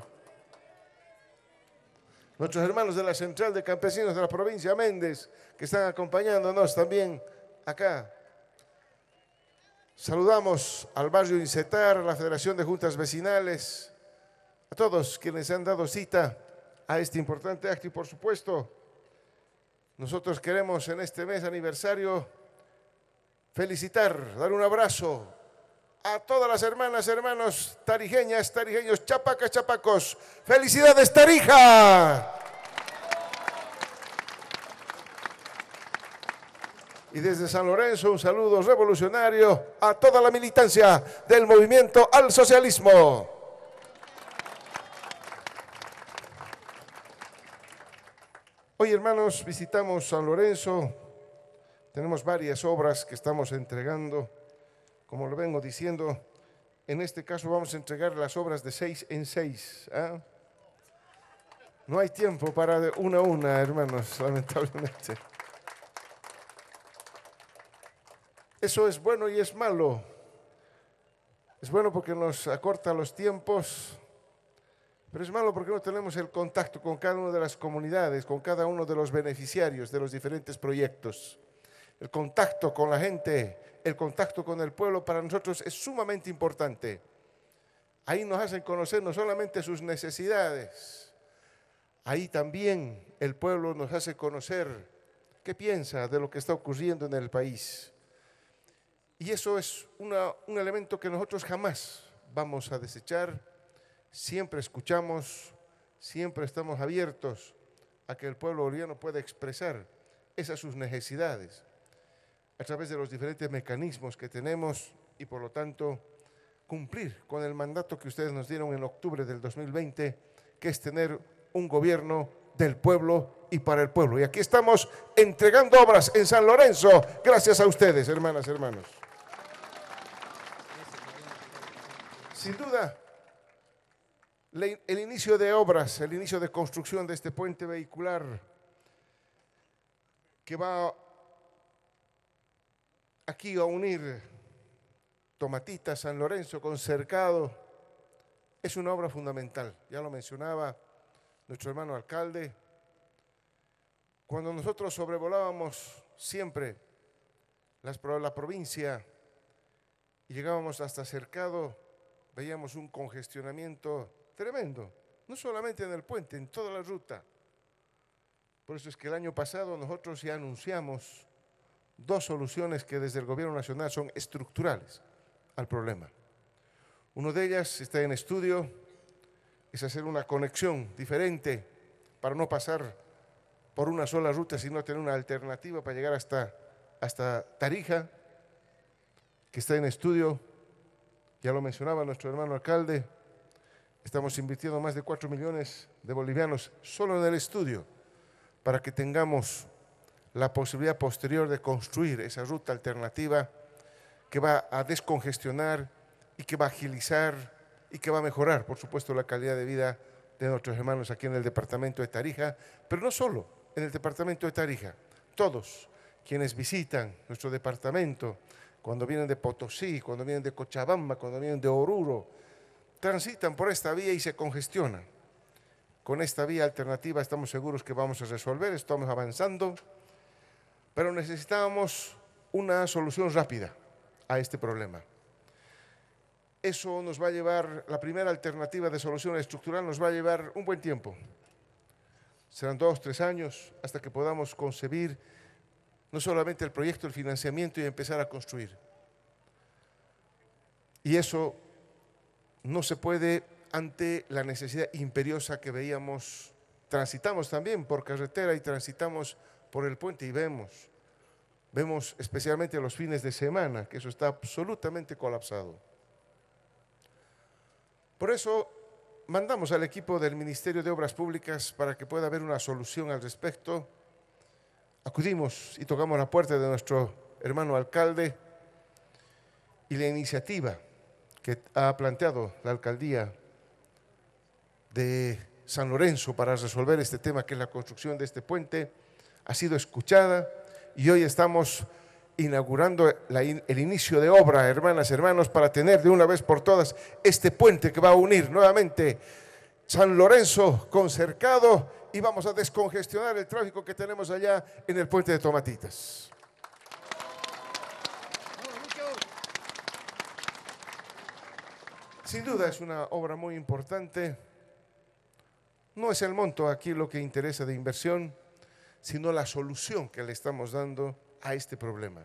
nuestros hermanos de la Central de Campesinos de la provincia Méndez, que están acompañándonos también acá. Saludamos al barrio Incetar, a la Federación de Juntas Vecinales, a todos quienes han dado cita a este importante acto y por supuesto nosotros queremos en este mes aniversario felicitar, dar un abrazo a todas las hermanas, hermanos tarijeñas, tarijeños, chapacas, chapacos. ¡Felicidades, Tarija! Y desde San Lorenzo un saludo revolucionario a toda la militancia del movimiento al socialismo. Hoy, hermanos, visitamos San Lorenzo. Tenemos varias obras que estamos entregando. Como lo vengo diciendo, en este caso vamos a entregar las obras de seis en seis. ¿eh? No hay tiempo para de una a una, hermanos, lamentablemente. Eso es bueno y es malo. Es bueno porque nos acorta los tiempos, pero es malo porque no tenemos el contacto con cada una de las comunidades, con cada uno de los beneficiarios de los diferentes proyectos. El contacto con la gente, el contacto con el pueblo para nosotros es sumamente importante. Ahí nos hacen conocer no solamente sus necesidades, ahí también el pueblo nos hace conocer qué piensa de lo que está ocurriendo en el país. Y eso es una, un elemento que nosotros jamás vamos a desechar. Siempre escuchamos, siempre estamos abiertos a que el pueblo boliviano pueda expresar esas sus necesidades a través de los diferentes mecanismos que tenemos y por lo tanto cumplir con el mandato que ustedes nos dieron en octubre del dos mil veinte, que es tener un gobierno del pueblo y para el pueblo. Y aquí estamos entregando obras en San Lorenzo, gracias a ustedes, hermanas, hermanos. Sin duda, el inicio de obras, el inicio de construcción de este puente vehicular que va aquí a unir Tomatita, San Lorenzo con Cercado, es una obra fundamental. Ya lo mencionaba nuestro hermano alcalde. Cuando nosotros sobrevolábamos siempre las, la provincia y llegábamos hasta Cercado, veíamos un congestionamiento tremendo, no solamente en el puente, en toda la ruta. Por eso es que el año pasado nosotros ya anunciamos dos soluciones que desde el gobierno nacional son estructurales al problema. Una de ellas está en estudio, es hacer una conexión diferente para no pasar por una sola ruta, sino tener una alternativa para llegar hasta, hasta Tarija, que está en estudio. Ya lo mencionaba nuestro hermano alcalde, estamos invirtiendo más de cuatro millones de bolivianos solo en el estudio para que tengamos la posibilidad posterior de construir esa ruta alternativa que va a descongestionar y que va a agilizar y que va a mejorar, por supuesto, la calidad de vida de nuestros hermanos aquí en el departamento de Tarija, pero no solo en el departamento de Tarija, todos quienes visitan nuestro departamento, cuando vienen de Potosí, cuando vienen de Cochabamba, cuando vienen de Oruro, transitan por esta vía y se congestionan. Con esta vía alternativa estamos seguros que vamos a resolver, estamos avanzando, pero necesitamos una solución rápida a este problema. Eso nos va a llevar, la primera alternativa de solución estructural nos va a llevar un buen tiempo. Serán dos, tres años hasta que podamos concebir no solamente el proyecto, el financiamiento y empezar a construir. Y eso no se puede ante la necesidad imperiosa que veíamos transitamos también por carretera y transitamos por el puente y vemos, vemos especialmente los fines de semana, que eso está absolutamente colapsado. Por eso mandamos al equipo del Ministerio de Obras Públicas para que pueda haber una solución al respecto. Acudimos y tocamos la puerta de nuestro hermano alcalde y la iniciativa que ha planteado la alcaldía de San Lorenzo para resolver este tema, que es la construcción de este puente, ha sido escuchada y hoy estamos inaugurando la in, el inicio de obra, hermanas, hermanos, para tener de una vez por todas este puente que va a unir nuevamente San Lorenzo con Cercado y vamos a descongestionar el tráfico que tenemos allá en el puente de Tomatitas. Sin duda es una obra muy importante. No es el monto aquí lo que interesa de inversión, sino la solución que le estamos dando a este problema.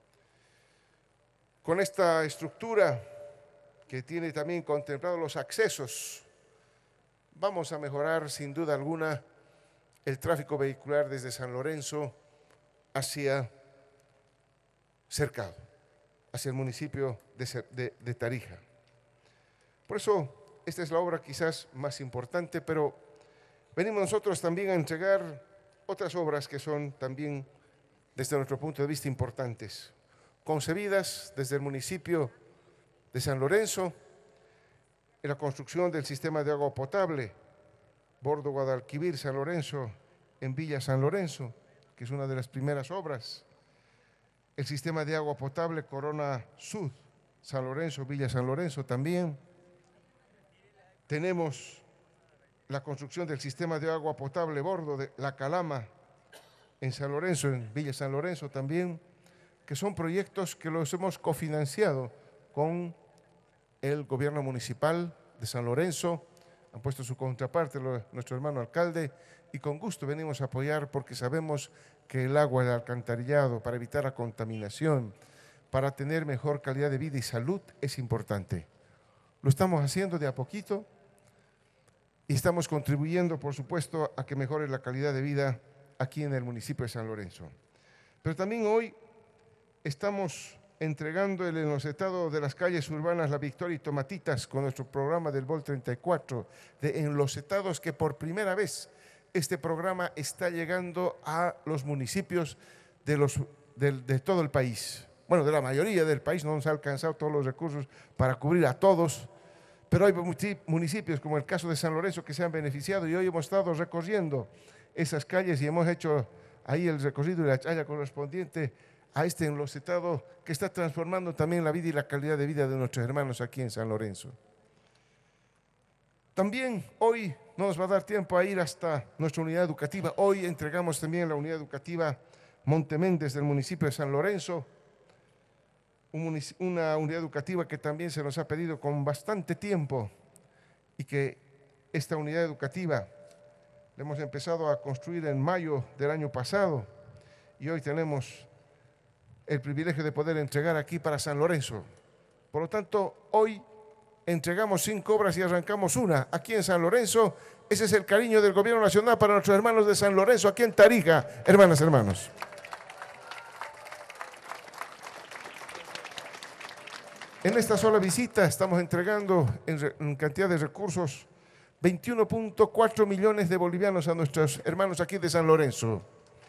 Con esta estructura que tiene también contemplados los accesos, vamos a mejorar sin duda alguna el tráfico vehicular desde San Lorenzo hacia Cercado, hacia el municipio de, de, de Tarija. Por eso, esta es la obra quizás más importante, pero venimos nosotros también a entregar otras obras que son también, desde nuestro punto de vista, importantes, concebidas desde el municipio de San Lorenzo, en la construcción del sistema de agua potable, Bordo Guadalquivir, San Lorenzo, en Villa San Lorenzo, que es una de las primeras obras, el sistema de agua potable Corona Sud, San Lorenzo, Villa San Lorenzo también. Tenemos la construcción del sistema de agua potable Bordo de La Calama, en San Lorenzo, en Villa San Lorenzo también, que son proyectos que los hemos cofinanciado con el gobierno municipal de San Lorenzo, han puesto su contraparte lo, nuestro hermano alcalde, y con gusto venimos a apoyar porque sabemos que el agua, el alcantarillado, para evitar la contaminación, para tener mejor calidad de vida y salud, es importante. Lo estamos haciendo de a poquito y estamos contribuyendo, por supuesto, a que mejore la calidad de vida aquí en el municipio de San Lorenzo. Pero también hoy estamos entregando el enlosetado de las calles urbanas La Victoria y Tomatitas con nuestro programa del Vol treinta y cuatro de enlosetados, que por primera vez este programa está llegando a los municipios de, los, de, de todo el país. Bueno, de la mayoría del país, no nos ha alcanzado todos los recursos para cubrir a todos, pero hay municipios como el caso de San Lorenzo que se han beneficiado y hoy hemos estado recorriendo esas calles y hemos hecho ahí el recorrido y la chaya correspondiente a este enlosetado que está transformando también la vida y la calidad de vida de nuestros hermanos aquí en San Lorenzo. También hoy no nos va a dar tiempo a ir hasta nuestra unidad educativa. Hoy entregamos también la unidad educativa Monteméndez del municipio de San Lorenzo, una unidad educativa que también se nos ha pedido con bastante tiempo y que esta unidad educativa la hemos empezado a construir en mayo del año pasado y hoy tenemos el privilegio de poder entregar aquí para San Lorenzo. Por lo tanto, hoy entregamos cinco obras y arrancamos una aquí en San Lorenzo. Ese es el cariño del Gobierno Nacional para nuestros hermanos de San Lorenzo, aquí en Tarija, hermanas, hermanos. En esta sola visita estamos entregando en, en cantidad de recursos veintiuno punto cuatro millones de bolivianos a nuestros hermanos aquí de San Lorenzo.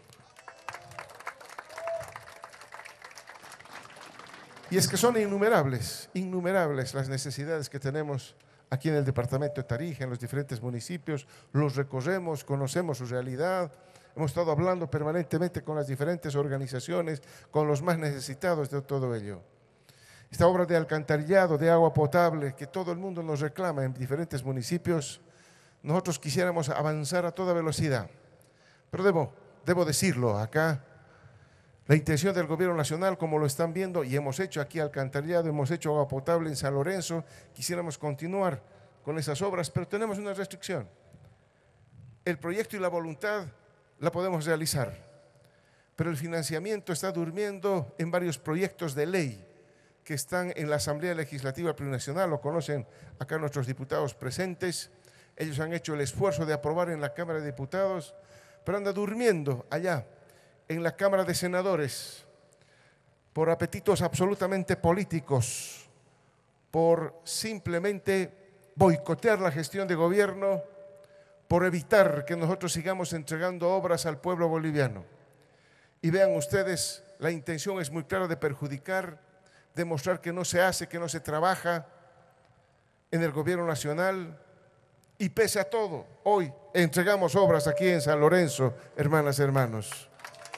Y es que son innumerables, innumerables las necesidades que tenemos aquí en el departamento de Tarija, en los diferentes municipios. Los recorremos, conocemos su realidad. Hemos estado hablando permanentemente con las diferentes organizaciones, con los más necesitados de todo ello. Esta obra de alcantarillado, de agua potable, que todo el mundo nos reclama en diferentes municipios, nosotros quisiéramos avanzar a toda velocidad. Pero debo, debo decirlo acá, la intención del Gobierno Nacional, como lo están viendo, y hemos hecho aquí alcantarillado, hemos hecho agua potable en San Lorenzo, quisiéramos continuar con esas obras, pero tenemos una restricción. El proyecto y la voluntad la podemos realizar, pero el financiamiento está durmiendo en varios proyectos de ley que están en la Asamblea Legislativa Plurinacional, lo conocen acá nuestros diputados presentes, Ellos han hecho el esfuerzo de aprobar en la Cámara de Diputados, pero anda durmiendo allá en la Cámara de Senadores por apetitos absolutamente políticos, por simplemente boicotear la gestión de gobierno, por evitar que nosotros sigamos entregando obras al pueblo boliviano. Y vean ustedes, la intención es muy clara de perjudicar, demostrar que no se hace, que no se trabaja en el gobierno nacional. Y pese a todo, hoy entregamos obras aquí en San Lorenzo, hermanas y hermanos.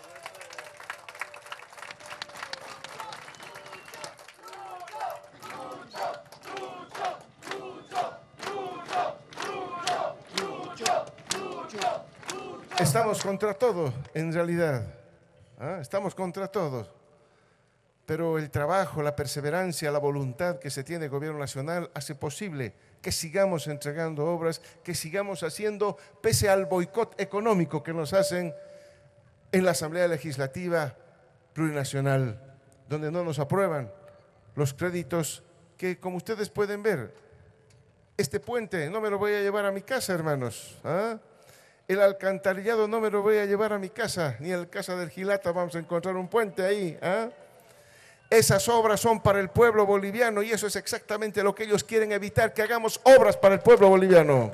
Estamos contra todo, en realidad. ¿Ah? Estamos contra todo. Pero el trabajo, la perseverancia, la voluntad que se tiene el gobierno nacional hace posible que sigamos entregando obras, que sigamos haciendo, pese al boicot económico que nos hacen en la Asamblea Legislativa Plurinacional, donde no nos aprueban los créditos que, como ustedes pueden ver, este puente no me lo voy a llevar a mi casa, hermanos. ¿Ah? El alcantarillado no me lo voy a llevar a mi casa, ni en la casa del Gilata vamos a encontrar un puente ahí. ¿Ah? Esas obras son para el pueblo boliviano y eso es exactamente lo que ellos quieren evitar, que hagamos obras para el pueblo boliviano.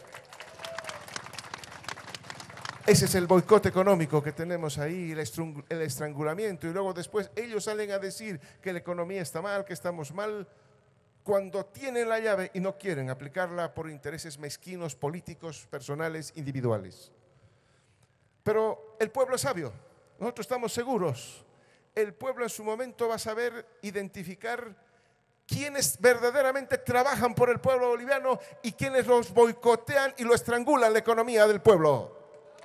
Ese es el boicot económico que tenemos ahí, el estrangulamiento, y luego después ellos salen a decir que la economía está mal, que estamos mal, cuando tienen la llave y no quieren aplicarla por intereses mezquinos, políticos, personales, individuales. Pero el pueblo es sabio, nosotros estamos seguros. El pueblo en su momento va a saber identificar quiénes verdaderamente trabajan por el pueblo boliviano y quiénes los boicotean y lo estrangulan la economía del pueblo.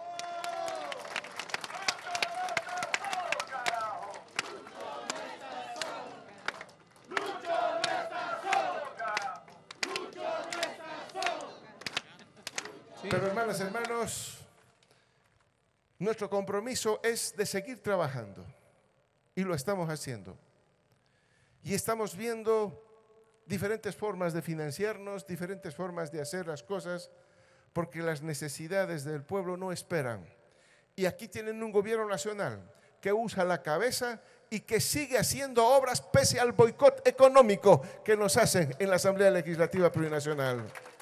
Pero hermanas, hermanos, nuestro compromiso es de seguir trabajando. Y lo estamos haciendo. Y estamos viendo diferentes formas de financiarnos, diferentes formas de hacer las cosas, porque las necesidades del pueblo no esperan. Y aquí tienen un gobierno nacional que usa la cabeza y que sigue haciendo obras pese al boicot económico que nos hacen en la Asamblea Legislativa Plurinacional.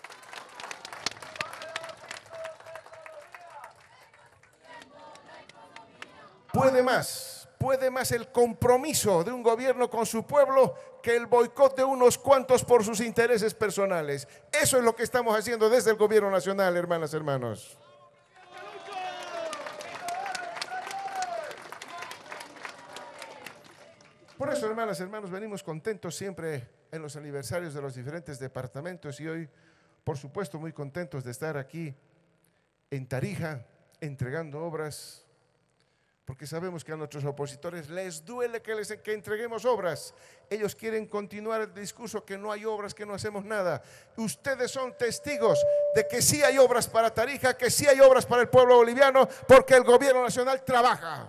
Puede más. Puede más el compromiso de un gobierno con su pueblo que el boicot de unos cuantos por sus intereses personales. Eso es lo que estamos haciendo desde el gobierno nacional, hermanas y hermanos. Por eso, hermanas y hermanos, venimos contentos siempre en los aniversarios de los diferentes departamentos y hoy, por supuesto, muy contentos de estar aquí en Tarija entregando obras, porque sabemos que a nuestros opositores les duele que, les, que entreguemos obras. Ellos quieren continuar el discurso que no hay obras, que no hacemos nada. Ustedes son testigos de que sí hay obras para Tarija, que sí hay obras para el pueblo boliviano, porque el gobierno nacional trabaja.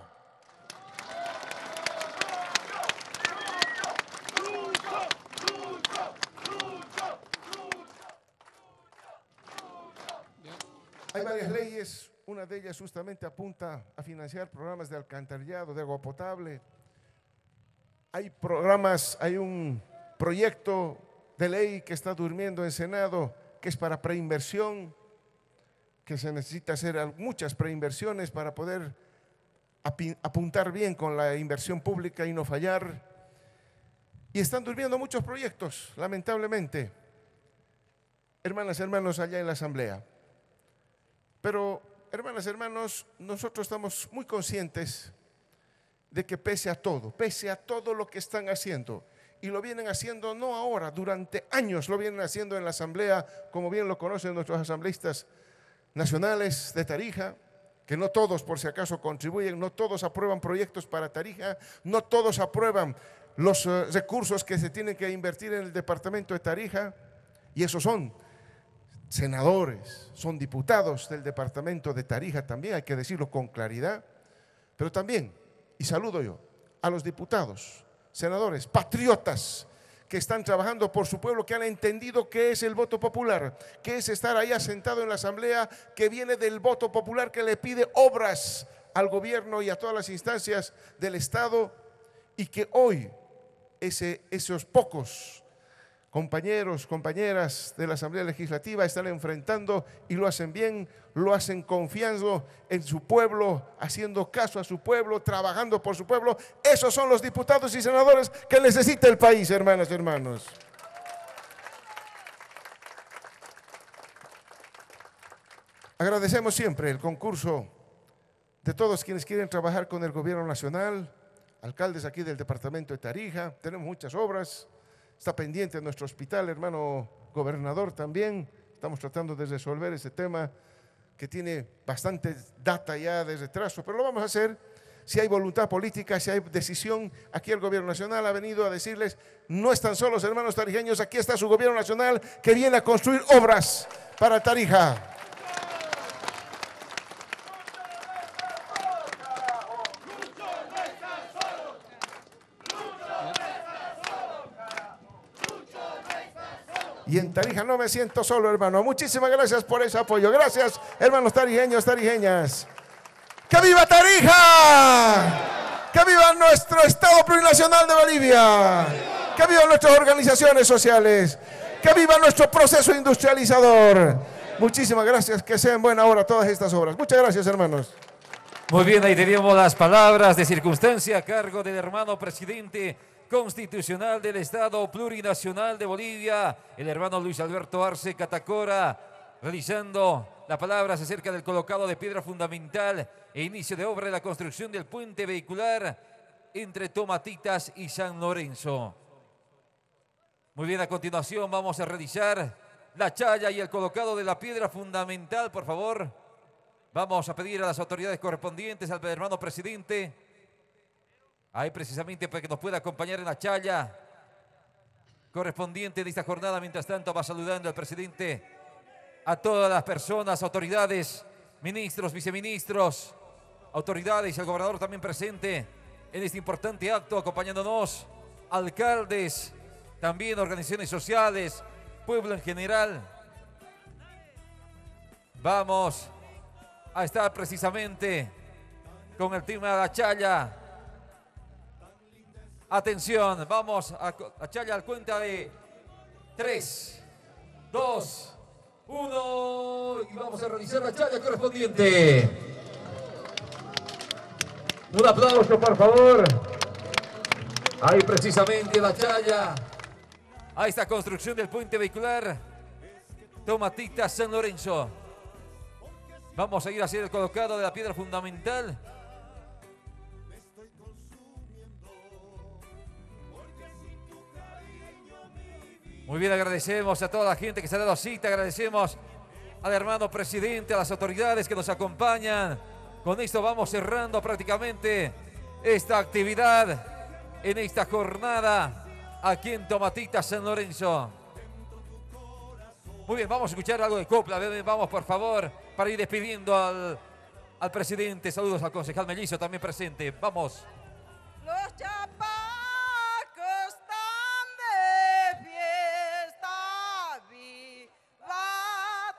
Hay varias leyes. Una de ellas justamente apunta a financiar programas de alcantarillado, de agua potable. Hay programas, hay un proyecto de ley que está durmiendo en Senado, que es para preinversión, que se necesita hacer muchas preinversiones para poder apuntar bien con la inversión pública y no fallar. Y están durmiendo muchos proyectos, lamentablemente, hermanas y hermanos, allá en la Asamblea. Pero hermanas y hermanos, nosotros estamos muy conscientes de que pese a todo, pese a todo lo que están haciendo, y lo vienen haciendo no ahora, durante años lo vienen haciendo en la Asamblea, como bien lo conocen nuestros asambleístas nacionales de Tarija, que no todos por si acaso contribuyen, no todos aprueban proyectos para Tarija, no todos aprueban los uh, recursos que se tienen que invertir en el departamento de Tarija, y esos son senadores, son diputados del departamento de Tarija también, hay que decirlo con claridad, pero también, y saludo yo, a los diputados, senadores, patriotas, que están trabajando por su pueblo, que han entendido qué es el voto popular, qué es estar ahí sentado en la asamblea, que viene del voto popular, que le pide obras al gobierno y a todas las instancias del Estado, y que hoy ese, esos pocos compañeros, compañeras de la Asamblea Legislativa están enfrentando y lo hacen bien, lo hacen confiando en su pueblo, haciendo caso a su pueblo, trabajando por su pueblo. Esos son los diputados y senadores que necesita el país, hermanas y hermanos. Agradecemos siempre el concurso de todos quienes quieren trabajar con el gobierno nacional, alcaldes aquí del departamento de Tarija. Tenemos muchas obras. Está pendiente nuestro hospital, hermano gobernador, también. Estamos tratando de resolver ese tema que tiene bastante data ya de retraso, pero lo vamos a hacer si hay voluntad política, si hay decisión. Aquí el gobierno nacional ha venido a decirles, no están solos, hermanos tarijeños, aquí está su gobierno nacional que viene a construir obras para Tarija. Y en Tarija no me siento solo, hermano. Muchísimas gracias por ese apoyo. Gracias, hermanos tarijeños, tarijeñas. ¡Que viva Tarija! ¡Que viva nuestro Estado plurinacional de Bolivia! ¡Que vivan nuestras organizaciones sociales! ¡Que viva nuestro proceso industrializador! Muchísimas gracias. Que sean buena hora todas estas obras. Muchas gracias, hermanos. Muy bien, ahí teníamos las palabras de circunstancia a cargo del hermano presidente constitucional del Estado Plurinacional de Bolivia, el hermano Luis Alberto Arce Catacora, realizando las palabras acerca del colocado de piedra fundamental e inicio de obra de la construcción del puente vehicular entre Tomatitas y San Lorenzo. Muy bien, a continuación vamos a realizar la chaya y el colocado de la piedra fundamental, por favor. Vamos a pedir a las autoridades correspondientes, al hermano presidente, ahí precisamente para que nos pueda acompañar en la chaya correspondiente de esta jornada. Mientras tanto va saludando al presidente, a todas las personas, autoridades, ministros, viceministros, autoridades y al gobernador también presente en este importante acto, acompañándonos, alcaldes, también organizaciones sociales, pueblo en general. Vamos a estar precisamente con el tema de la chaya. Atención, vamos a, a chaya al cuenta de tres, dos, uno y vamos a realizar la chaya correspondiente. Un aplauso, por favor. Ahí precisamente la chaya. A esta construcción del puente vehicular Tomatitas San Lorenzo. Vamos a ir a hacer el colocado de la piedra fundamental. Muy bien, agradecemos a toda la gente que se ha dado cita, agradecemos al hermano presidente, a las autoridades que nos acompañan. Con esto vamos cerrando prácticamente esta actividad en esta jornada aquí en Tomatitas San Lorenzo. Muy bien, vamos a escuchar algo de copla, vamos por favor, para ir despidiendo al, al presidente. Saludos al concejal Mellizo también presente, vamos. Los chapacos están de fiesta, viva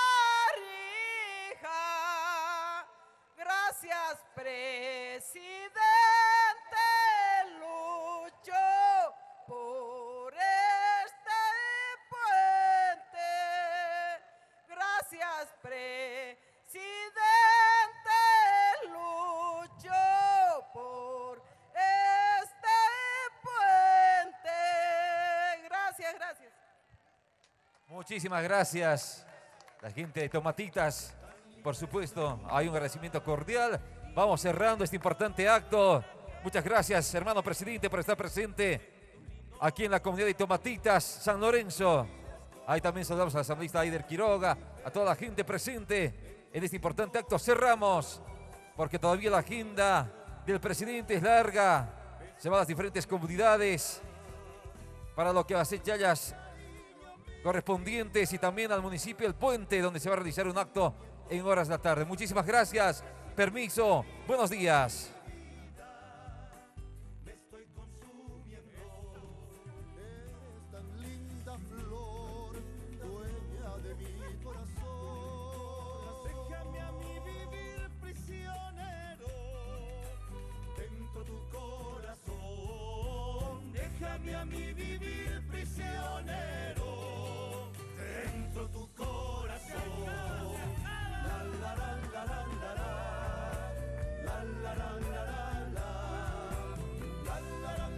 Tarija. Gracias, presidente Lucho, por este puente. Gracias, presidente Lucho, por este puente. Gracias, gracias. Muchísimas gracias, la gente de Tomatitas. Por supuesto, hay un agradecimiento cordial. Vamos cerrando este importante acto. Muchas gracias, hermano presidente, por estar presente aquí en la comunidad de Tomatitas, San Lorenzo. Ahí también saludamos al asambleísta Aider Quiroga, a toda la gente presente en este importante acto. Cerramos, porque todavía la agenda del presidente es larga. Se va a las diferentes comunidades para lo que va a ser chayas correspondientes y también al municipio El Puente, donde se va a realizar un acto en horas de la tarde. Muchísimas gracias. Permiso. Buenos días. déjame a mí vivir prisionero dentro tu corazón. La la la la la la la la la la la la la la la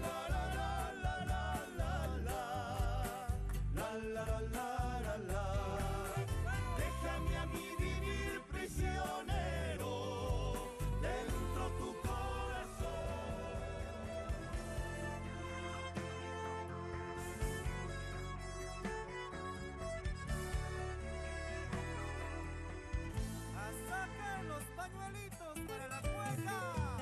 la la la la. Déjame a mí vivir prisionero dentro tu corazón. A sacar los pañuelitos para la cueca.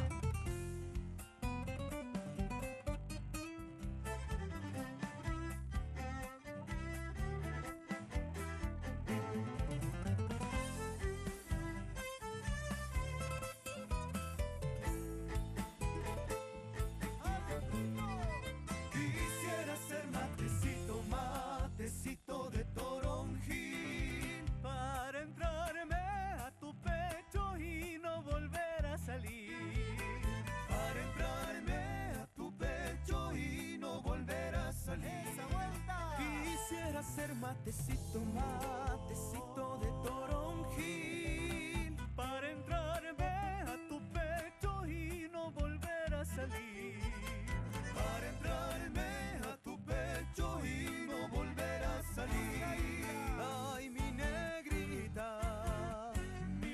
Quisiera ser matecito, matecito de toronjil, Para entrarme a tu pecho y no volver a salir. para entrarme a tu pecho y no volver a salir. Esa vuelta. Quisiera ser matecito, matecito de toronjil, Para entrarme a tu pecho y no volver a salir. para entrarme a tu pecho y no volver a salir. Ay, mi negrita, Mi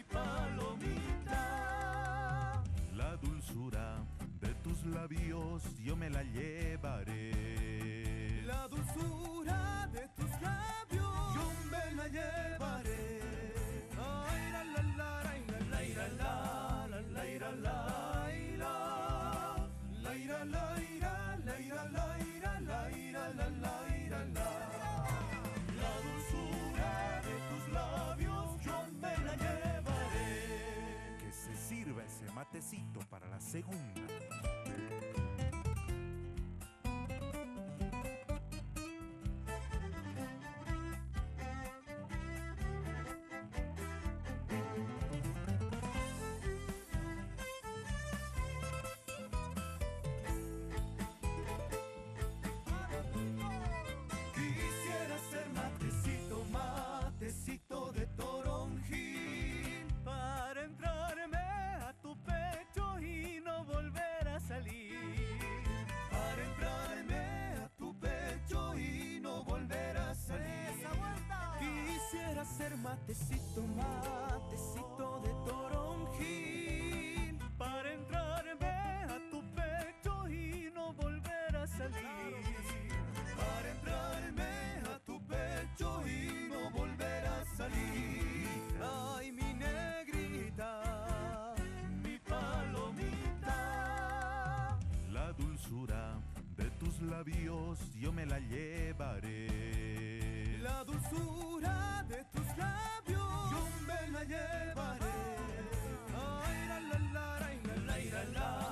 palomita, La dulzura de tus labios yo me la llevaré. la dulzura de tus labios. yo me la llevaré. Ay, la la la la la la Laira, la, la, laira, laira. Laira, laira, laira, laira, laira, la, laira, la. La dulzura de tus labios yo me la llevaré. Que se sirva ese matecito para la segunda. Quisiera ser matecito, matecito de toronjil, Para entrarme a tu pecho y no volver a salir. para entrarme a tu pecho y no volver a salir. Esa vuelta. Quisiera ser matecito, matecito de toronjil, Para entrarme a tu pecho y no volver a salir. para entrarme a tu pecho y no volver a salir. Ay, mi negrita, Mi palomita, La dulzura de tus labios yo me la llevaré. la dulzura de tus labios. yo me la llevaré. Ay, la la la la la la la la.